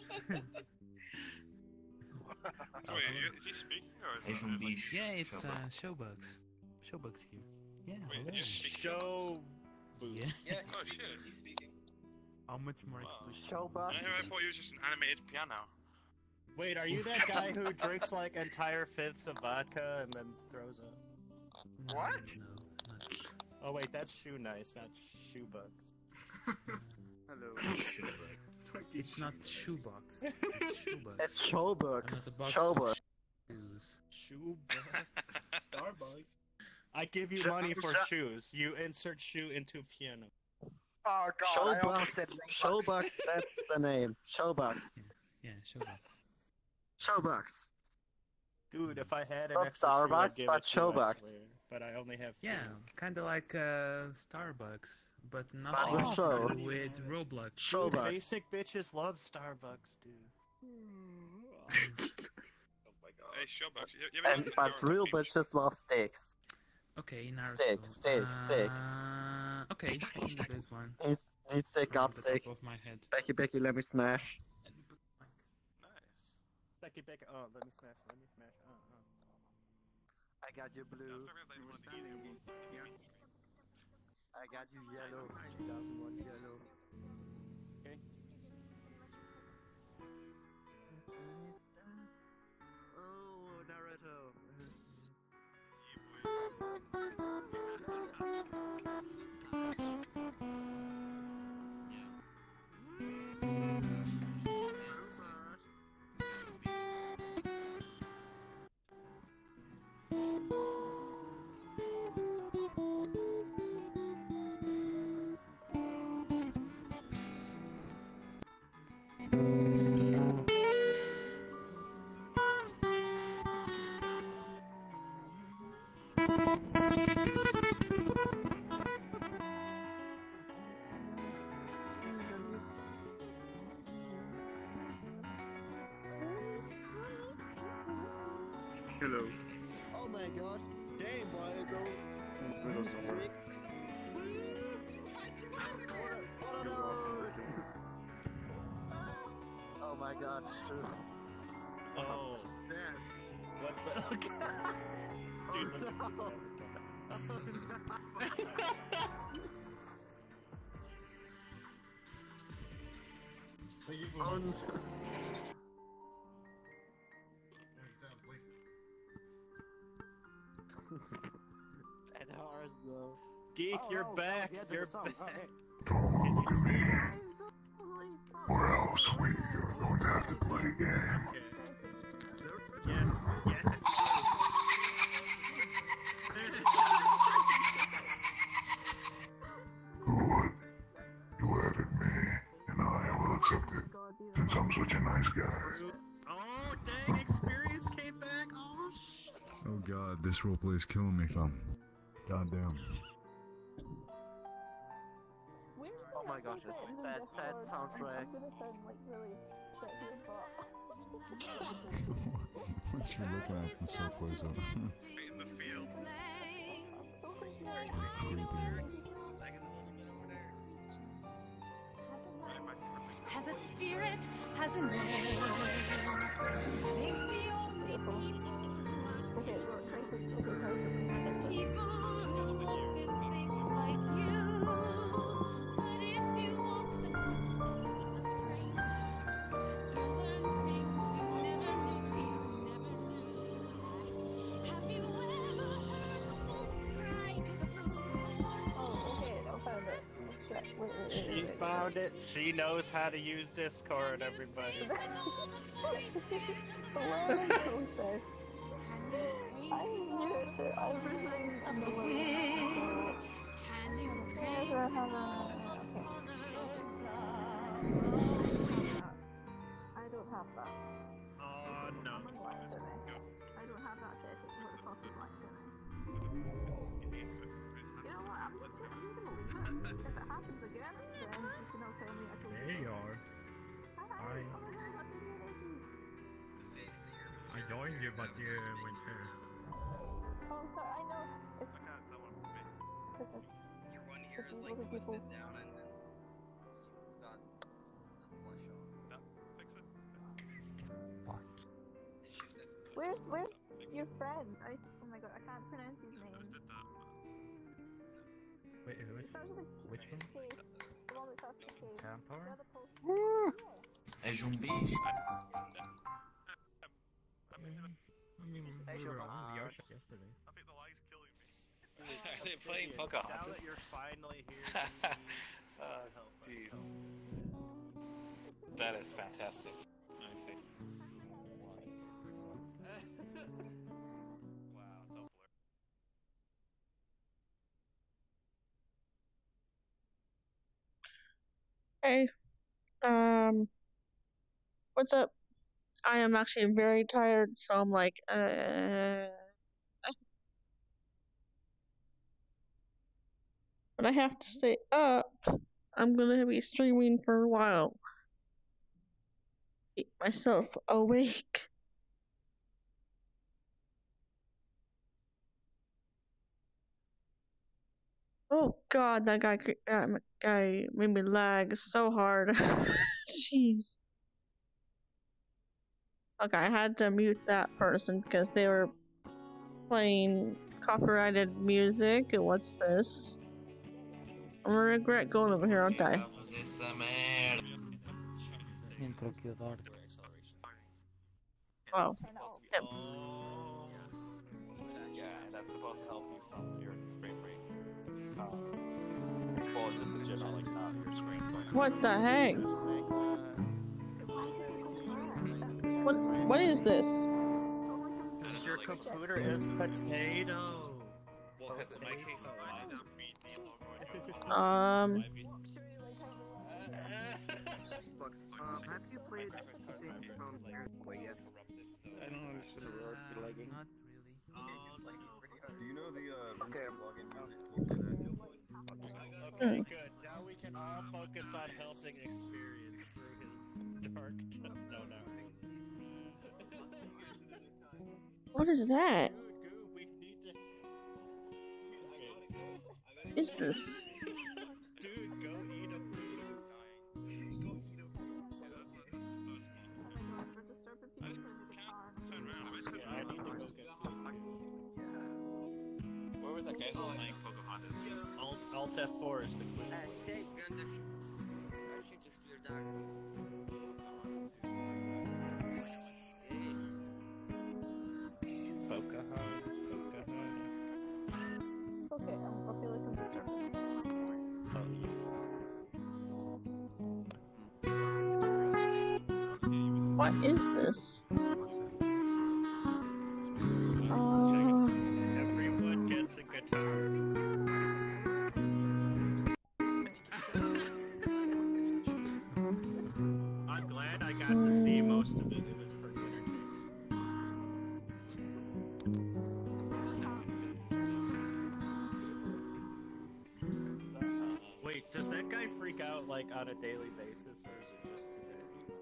Wait, is he speaking or is it like... Yeah, it's Showbox. Showbox here. Yeah, Wait, hello. you speak Show Yeah. Yeah, Oh shit. he's speaking. How much more Wow. explicit? Showbox. I thought he was just an animated piano. Wait, are you that guy who drinks like entire fifths of vodka and then throws up? No, What? No, not. Oh wait, that's Shoe Nice, not Shoebugs. Hello. It's not Shoebox. It's Showbox. It's Showbox. I'm not a box Showbox. of shoes. Shoebugs. Starbucks. I give you money for shoes. You insert shoe into piano. Oh god, I almost Showbox. said Showbox. That's the name. Showbox. Yeah, Showbox. Showbox. Dude, if I had an Not extra shoe, I'd Starbucks, give but it to you, I Showbox. swear. But I only have two. Yeah, kind of like Starbucks, but Oh, nothing show. to do with Roblox. Dude, Showbox. basic bitches love Starbucks, dude. Oh my god. Hey, Showbox, you ever And seen but the real Dorothy? bitches love steaks. Okay, Naruto. Steak. Okay, I think there's one. Needs steak, got Off the steak. top of my head. Becky, let me smash. Nice. Becky, oh, let me smash. I got you blue. I got you yellow. 2001 yellow. Okay. Oh, Naruto. Hello. Oh my gosh. Damn, why though? Middle somewhere. Oh my gosh. Oh, That. what the? Dude, look at this. Oh, no. And ours though. Geek, Oh, you're no, back. that was the end of You're the song. back. Okay. Or else we are going to have to play a game. Yes. Since I'm such a nice guy. Oh, dang, experience came back. Oh, shit. Oh god, this roleplay is killing me, fam. Goddamn. Oh my gosh, it's that sad soundtrack. I'm gonna sound like really shit here, but. What you looking at from so close up? In the field. Has a spirit, has a name. I think the only people. Okay, look, crisis. The people look and think like you. But if you walk the footsteps of a stranger, you'll learn things you never knew. Have you ever heard the wolf cry to the blue? Oh, okay, I found it. Shit. Wait. She found it. She knows how to use Discord, everybody. Process. I knew it too. Everything in the way. I don't have that. Oh no. I don't have that setting for the coffee black chili. You know what? I'm just gonna leave it. If it happens again, then you can all tell me I told you. There you are. Hi. Oh my god, I got the energy. I joined you, but you went through. Oh, sorry. I know. It's because of Your one the ear is like people. twisted down and then you've got the flesh on. No, fix it. Where's your friend? Oh my god, I can't pronounce his name. Wait, who is? It starts with a Which one? K. The one that starts with a K. Campar? The other post. Hey, zombies. We were on the ocean yesterday. I think the light's killing me. Are they playing Now Pocahontas? that you're finally here, Jeez. That is fantastic. I see. Wow, it's all blurry. Hey, what's up? I am actually very tired, so I'm like, but I have to stay up. I'm gonna be streaming for a while. Keep myself awake. Oh god, that guy made me lag so hard. Jeez. Okay, I had to mute that person because they were playing copyrighted music. And what's this? I'm gonna regret going over here, aren't I? Intro que dar. Oh. Yep. Yeah, and that's supposed to help you from your frame rate. Well, just in general, like not your screen. What the heck? What is this? because your computer is potato. Well, because in my case, have you played anything from Way yet? I don't know if it's gonna work. You're lagging. Not really. Do you know the Okay. login music? Okay, good. Now we can all focus on helping Experience through his dark no. What is that? We need to... What is this? Dude, go eat a food. Yeah, I need to go get food. Where was that guy playing Pocahontas? Alt F4 is the queen. Pocahontas. Okay, I feel like I'm disturbing. What is this? Everyone gets a guitar. I'm glad Does that guy freak out like on a daily basis, or is it just today?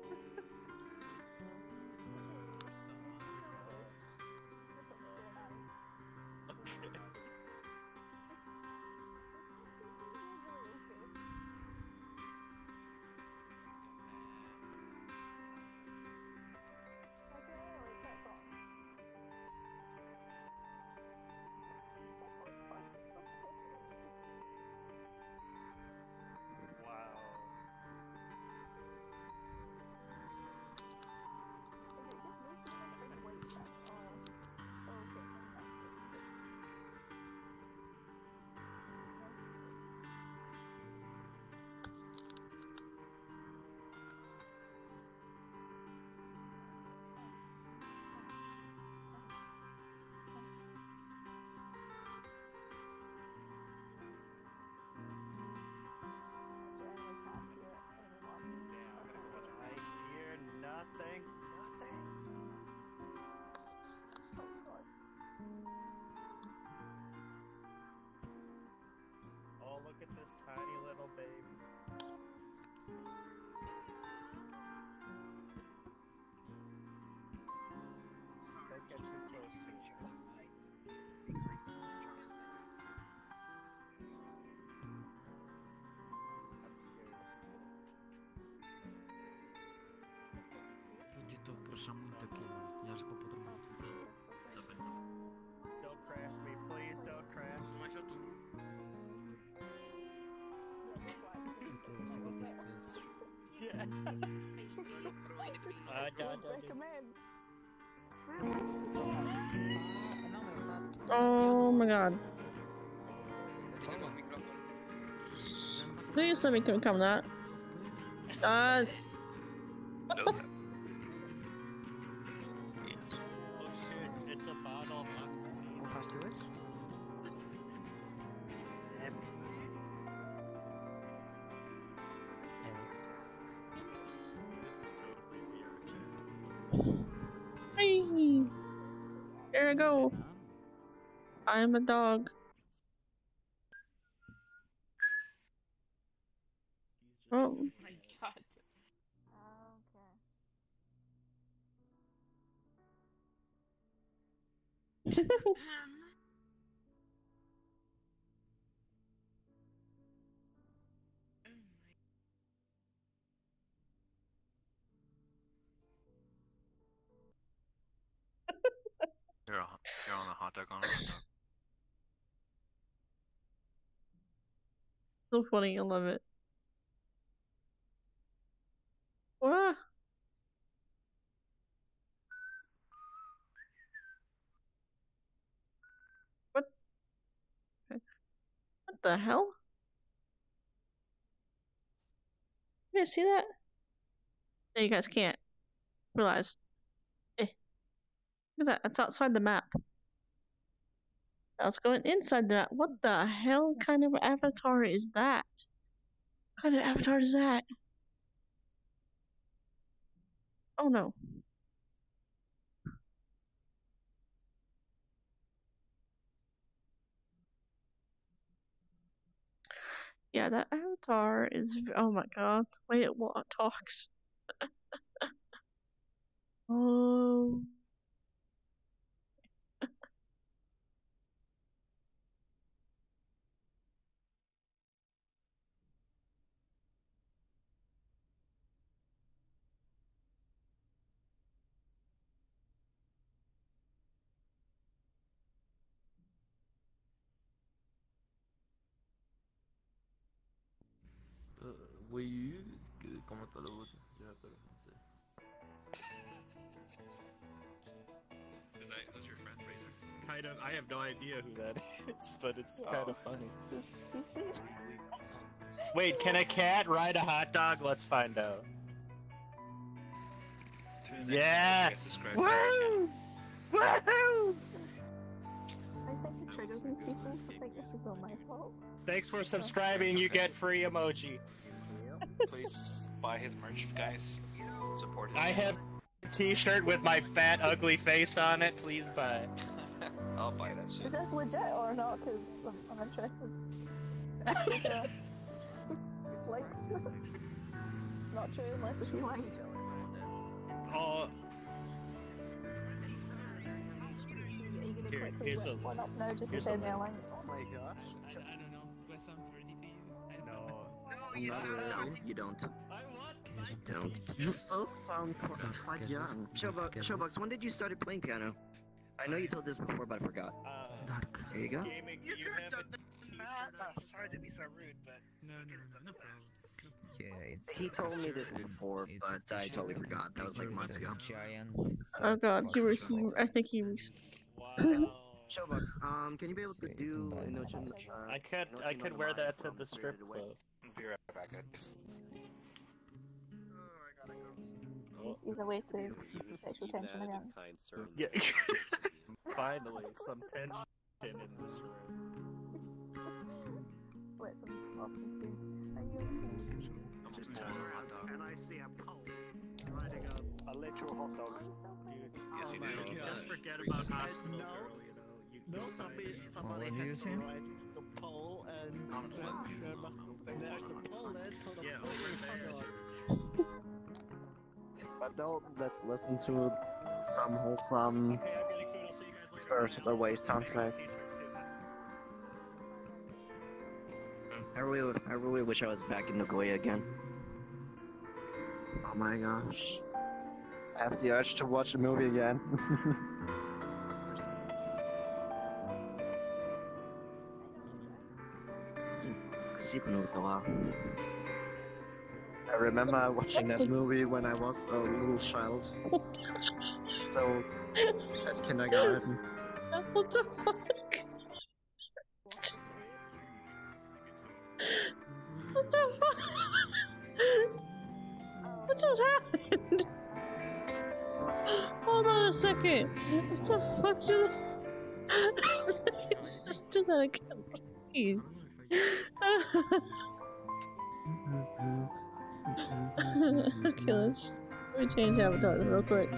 Okay. Wow. I hear nothing. Oh, look at this tiny little baby. Don't get too close to it. Tutti toccano un tachino. Ja go potremo. Don't crash me, please don't crash. To se go też jest. Recommend. Oh my god. Please let me come that. Yes. Oh shit, it's a bottle of aquafina. Past you it? This is totally VR chat. Hey. There I go. I'm a dog. Oh. Oh my god. You're on a hot dog on a hot dog. So funny, I love it. What? What? What the hell? You guys see that? No, you guys can't. Realize. Look at that. That's outside the map. Now it's going inside the map. What the hell kind of avatar is that? What kind of avatar is that? Oh no. Yeah, that avatar is. Oh my god. The way it talks. Oh. Oui, comment t'as le vote? That's your friend, Francis? Kind of, I have no idea who that is, but it's kind of funny. Wait, can a cat ride a hot dog? Let's find out. Yeah! Woo! Woohoo! Thanks for subscribing, you get free emoji. Please buy his merch, guys. Support his I have a t-shirt with my fat, ugly face on it. Please buy it. I'll buy that shit. Is this legit or not? Because I'm interested. Not true unless she likes. Oh. Here's a. Why not? No, just here's say a no. link. Oh my gosh. I don't know. Do I sound 30 to you? I don't No. know. You sound 20. You don't. You still sound quite young. Showbox, when did you start playing piano? I know you told this before, but I forgot. There you go. You could have done the math. Sorry to be so rude, but No, no problem. He told me this before, but I totally forgot. That was like months ago. Oh god, I think he was. Showbox, can you be able to do Inochin? I could wear that to the strip club. Be right back, guys. He's away to sexual tension again. Yeah. Finally, some tension in this room. Wait, some options here. Are you okay? Just turn around and I see a pole riding a literal hot dog. Dude, just forget about hospital girl, you know. Somebody has to ride the pole and there's a pole there, so the pole is hot dog. But now let's listen to some wholesome Spirited Away soundtrack. I really wish I was back in Nagoya again. Oh my gosh. I have the urge to watch the movie again. I remember watching that movie when I was a little child. So, at kindergarten. What the fuck? What the fuck? What just happened? Hold on a second. What the fuck just do that again, please. Okay, let me change avatars real quick.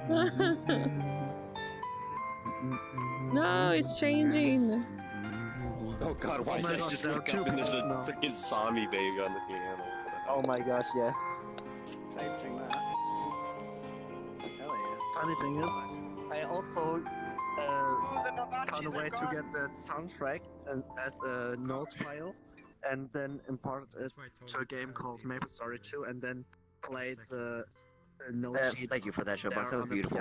No, it's changing. Oh god, why did I just look up and there's a freaking zombie baby on the piano? Oh my gosh, yes. Changing that. Hell yeah. Funny thing is, I also found a way to get that soundtrack as a note file, and then imported it to a game called Maple Story 2, and then played the note sheet. Thank you for that, Showbox. That was beautiful.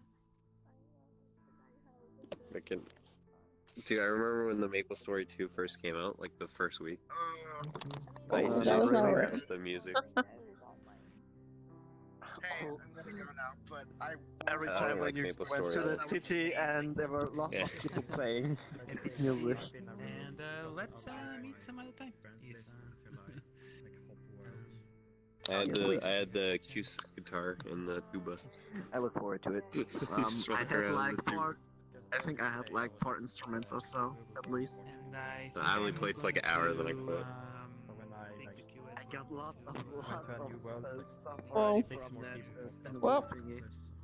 Dude, I remember when the Maple Story 2 first came out, like the first week. Oh, I used to that was just not turn right. up the music. Hey, I'm gonna go now, but Every I time don't when like you Maple went to Story. the city and there were lots of people playing music. And let's meet some other time. I had the acoustic guitar and the tuba. I look forward to it. Just I rock had around like with you. I think I had like 4 instruments or so, at least. I only played for like an hour, then I quit. I got lots of stuff Oh. from that spin Well. thingy.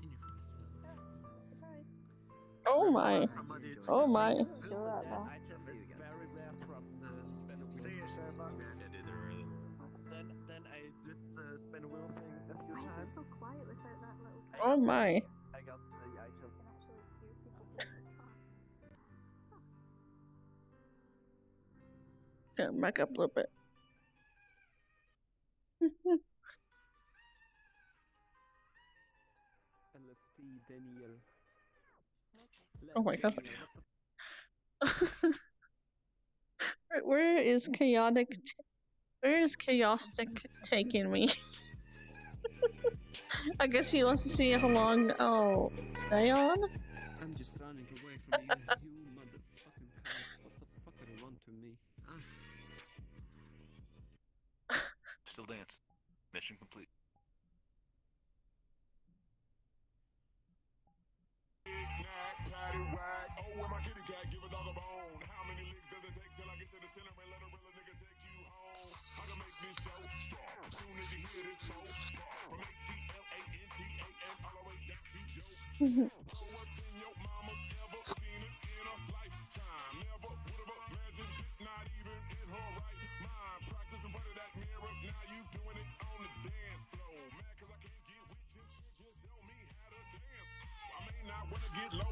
Oh my. Oh my. I just very rare from the spin wheel. See you, Sherbox. Then I did the spin wheel thing a few times. Why is it so quiet without that little... Oh my. I got the item. Okay, back up a little bit. Oh my god. Where is where is chaotic taking me? I guess he wants to see how long I'll stay on. I'm just running away from you, you motherfucking cunt. What the fuck are you on to me? Still dance. Mission complete.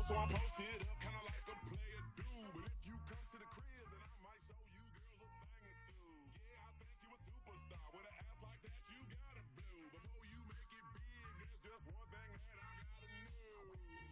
so I'm posted up, kinda like a player do. But if you come to the crib, then I might show you girls a thing or two. Yeah, I think you a superstar. With an ass like that, you gotta blow. Before you make it big, there's just one thing that I gotta know.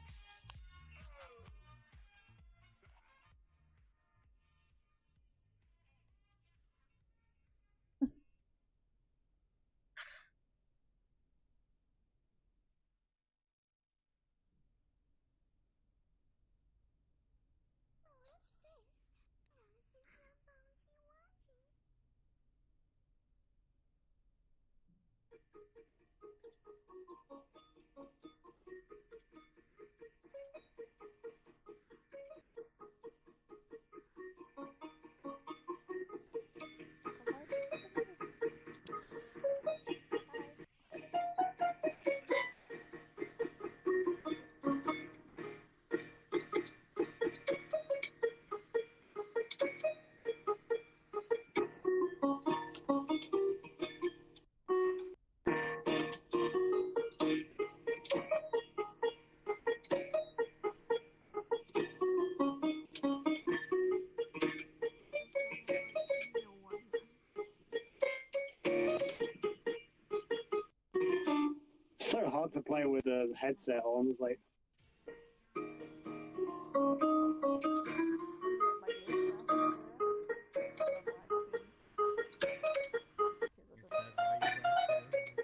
So hard to play with a headset on. It's like. Is that why you went for it all the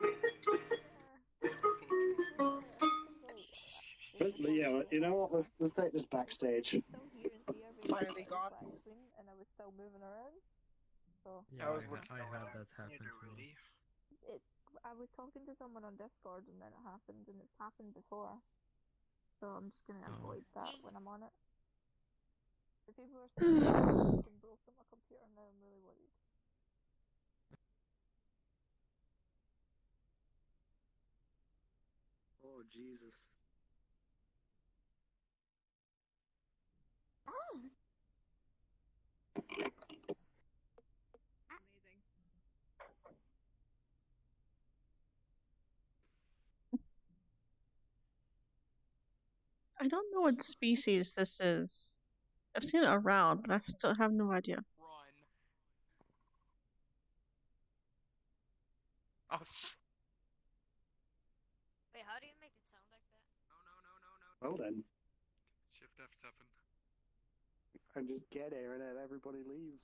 time? But yeah, you know what? Let's take this backstage. Finally got. And I was still moving around. So Yeah, I had that happen to me. I was talking to someone on Discord and then it happened, and it's happened before. So I'm just gonna avoid that when I'm on it. If people are saying something broke on my computer, now I'm really worried. Oh Jesus. Amazing. I don't know what species this is. I've seen it around, but I still have no idea. Run. Oh, Wait, how do you make it sound like that? Well then, Shift F7. I just get here and then everybody leaves.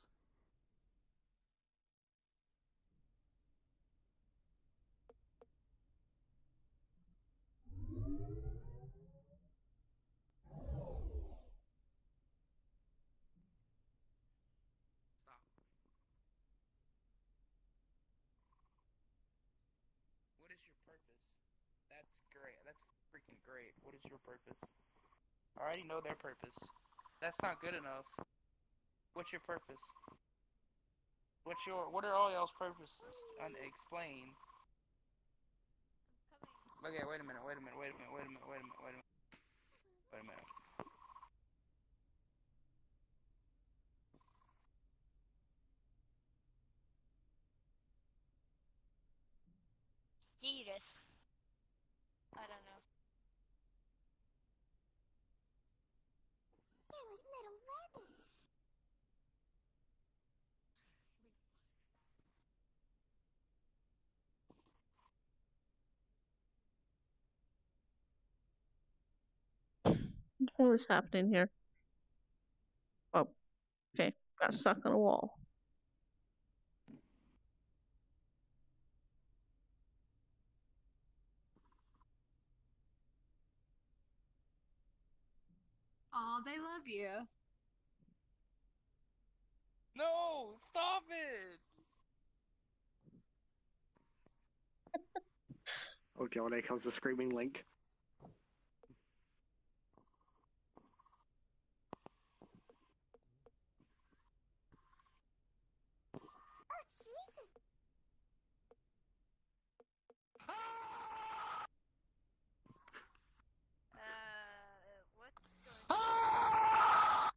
What is your purpose? That's great. That's freaking great. What is your purpose? I already know their purpose. That's not good enough. What's your purpose? What are all y'all's purposes? Explain. Okay, wait a minute. Jesus. I don't know. They're like little rabbits. What is happening here? Oh, okay. Got stuck on a wall. Oh, they love you. No! Stop it! Oh god, here comes the screaming Link. Oh, Jesus. What's going on?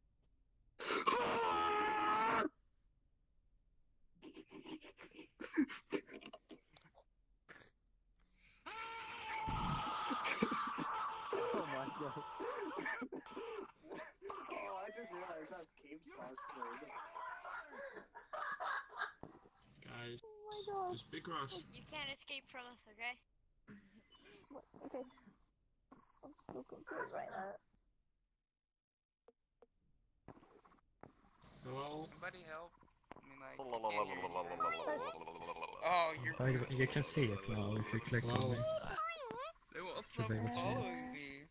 Just be cross. You can't escape from us, okay? What? Okay. I'm so confused right now. Hello? Somebody help. I mean, like, you can't hear anything. Oh, You can see it now if you click on me. They won't Should stop be able to see it. following me.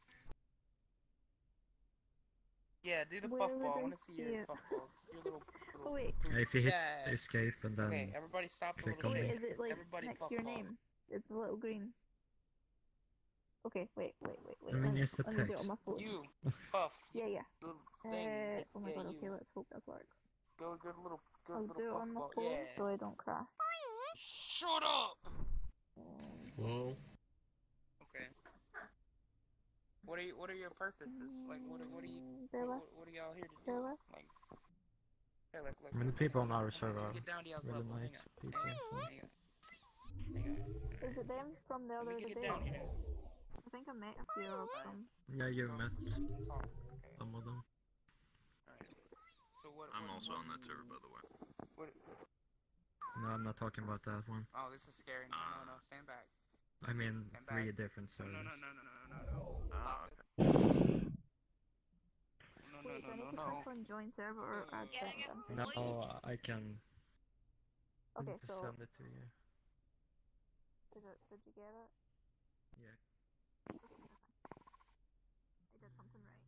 Yeah, do the Where puffball. would I I want to see your see it? puffball. Your little Oh wait. If you hit yeah. escape and then Okay, everybody stop the click little on Wait, me. shake. is it like Everybody next to your puffball. name? It's the little green. Okay, wait. I mean, use the Let me do it text. on my phone. You, puff. Yeah. Little thing. Oh my Yeah, god, you. okay, let's hope this works. Go, good little I'll do it on my puffball. phone Yeah. so I don't crash. Shut up! Hello? Okay. What are your purposes? Like, what are y'all here to do? Like, hey, look. I mean, the people on our server are Get down to y'all's really level. nice people. Hang on. Is it them from the other Let me get day? down here. I think I met a few of them. Yeah, you met Talk. Okay. some of them. Alright. So what? I'm also on that server, by the way. What? No, I'm not talking about that one. Oh, this is scary. No, stand back. I mean, Stand 3 back. different servers. No. Ah, Stop okay. it. Wait, do I need to click on join server or add friend then? No, I can Okay, just so send it to you. did you get it? Yeah. Okay, perfect. I did something right.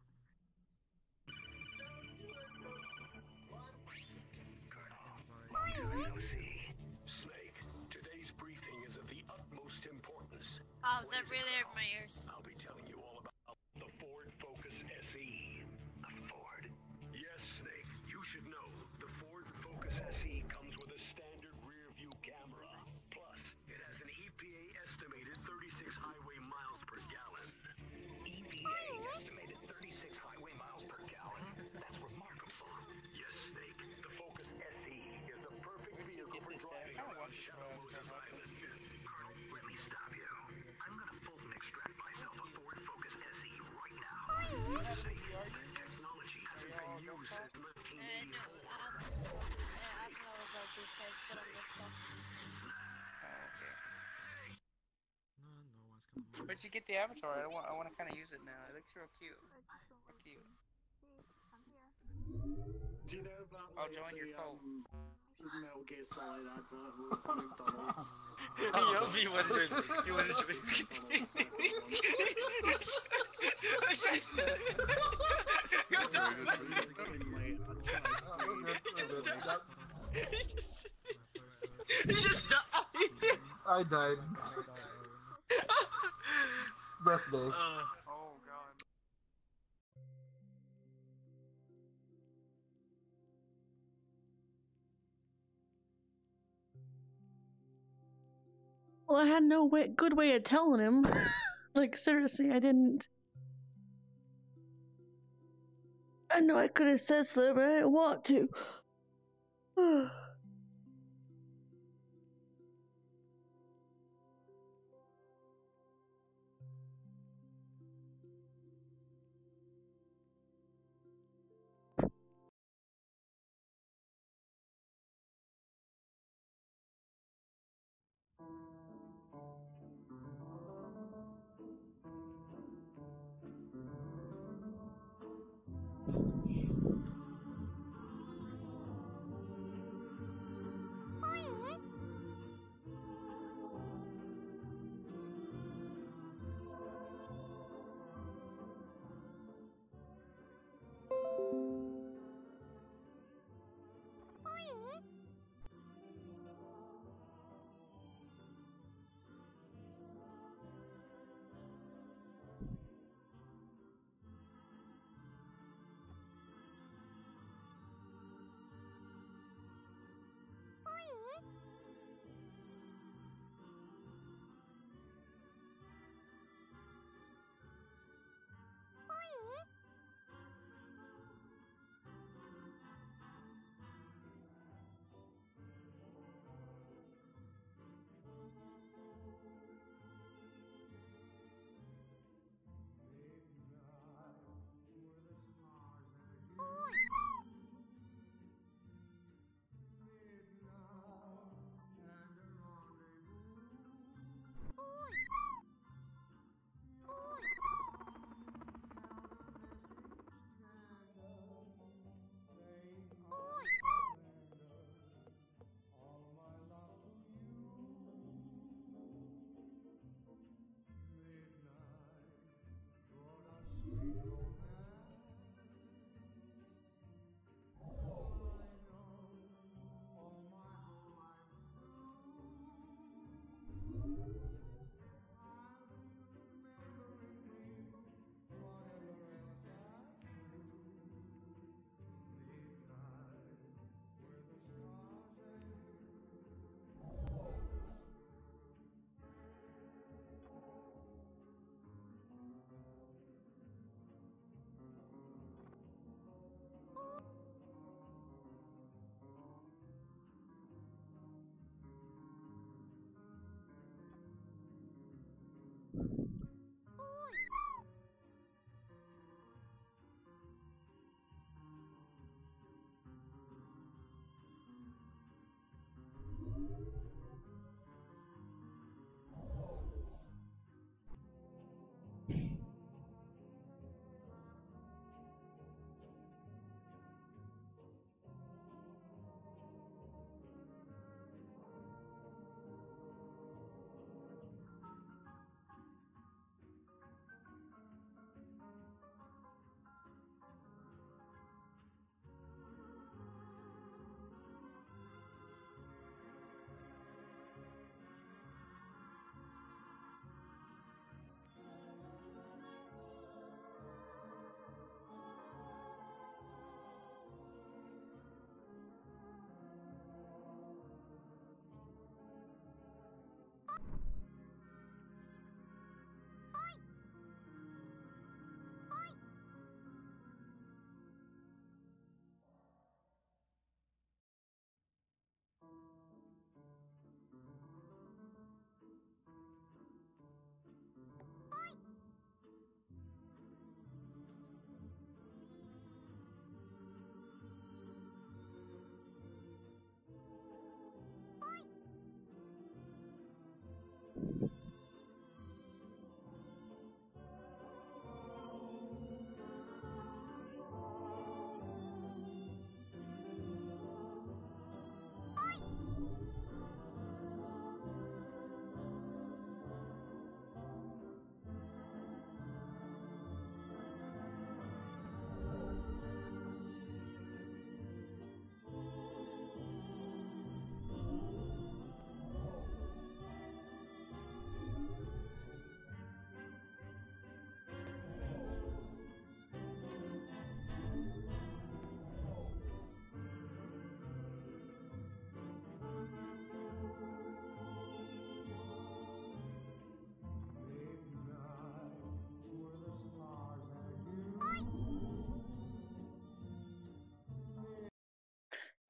Snake, today's briefing is of the utmost importance. Oh, that really hurt my ears. I'll be telling you all about the Ford Focus SE. A Ford? Yes, Snake, you should know. The Ford Focus SE comes with a standard rear view camera. Plus, it has an EPA estimated 36 highway miles per gallon. EPA estimated 36 highway miles per gallon? That's remarkable. Yes, Snake, the Focus SE is the perfect vehicle for driving around Shadow Moses Island. Colonel, let me stop you. I'm gonna Fulton extract myself a Ford Focus SE right now. Snake, that technology hasn't been used since 1984. I don't know about these guys, but I'm just Where'd you get the avatar? I want to kind of use it now. It looks real cute. Real cute. Do you know about I'll join your cult. Metal Gear Solid advert with McDonald's? Yup, he wasn't joining. He just died. I died. Best day. Oh god. Well, I had no good way of telling him. Like, seriously, I didn't. I know I could have said so, but I didn't want to.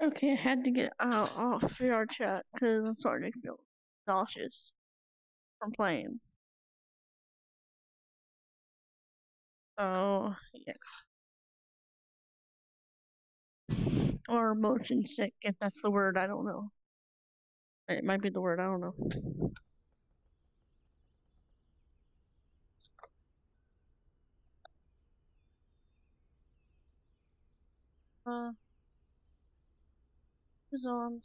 Okay, I had to get out off VR chat because I'm starting to feel nauseous from playing. Oh, yeah. Or motion sick, if that's the word, I don't know. It might be the word, I don't know. Who's on?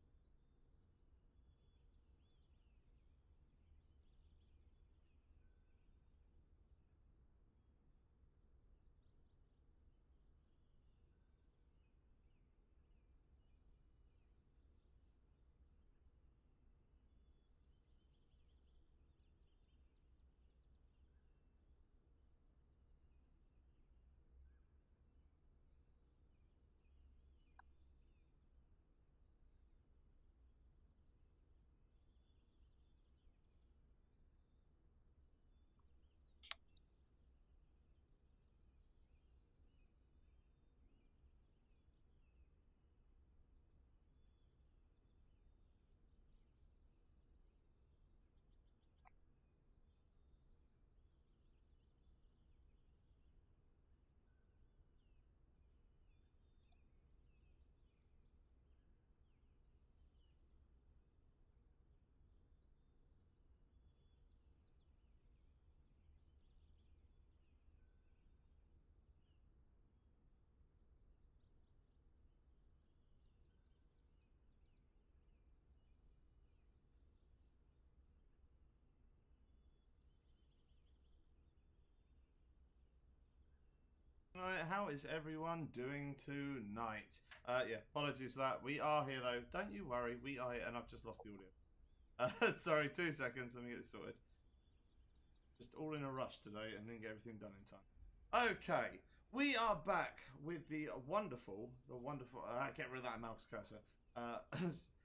Alright, how is everyone doing tonight? Yeah, apologies for that. We are here though. Don't you worry, we are here, and I've just lost the audio. Sorry, 2 seconds, let me get this sorted. Just all in a rush today and didn't get everything done in time. Okay, we are back with the wonderful, get rid of that mouse cursor.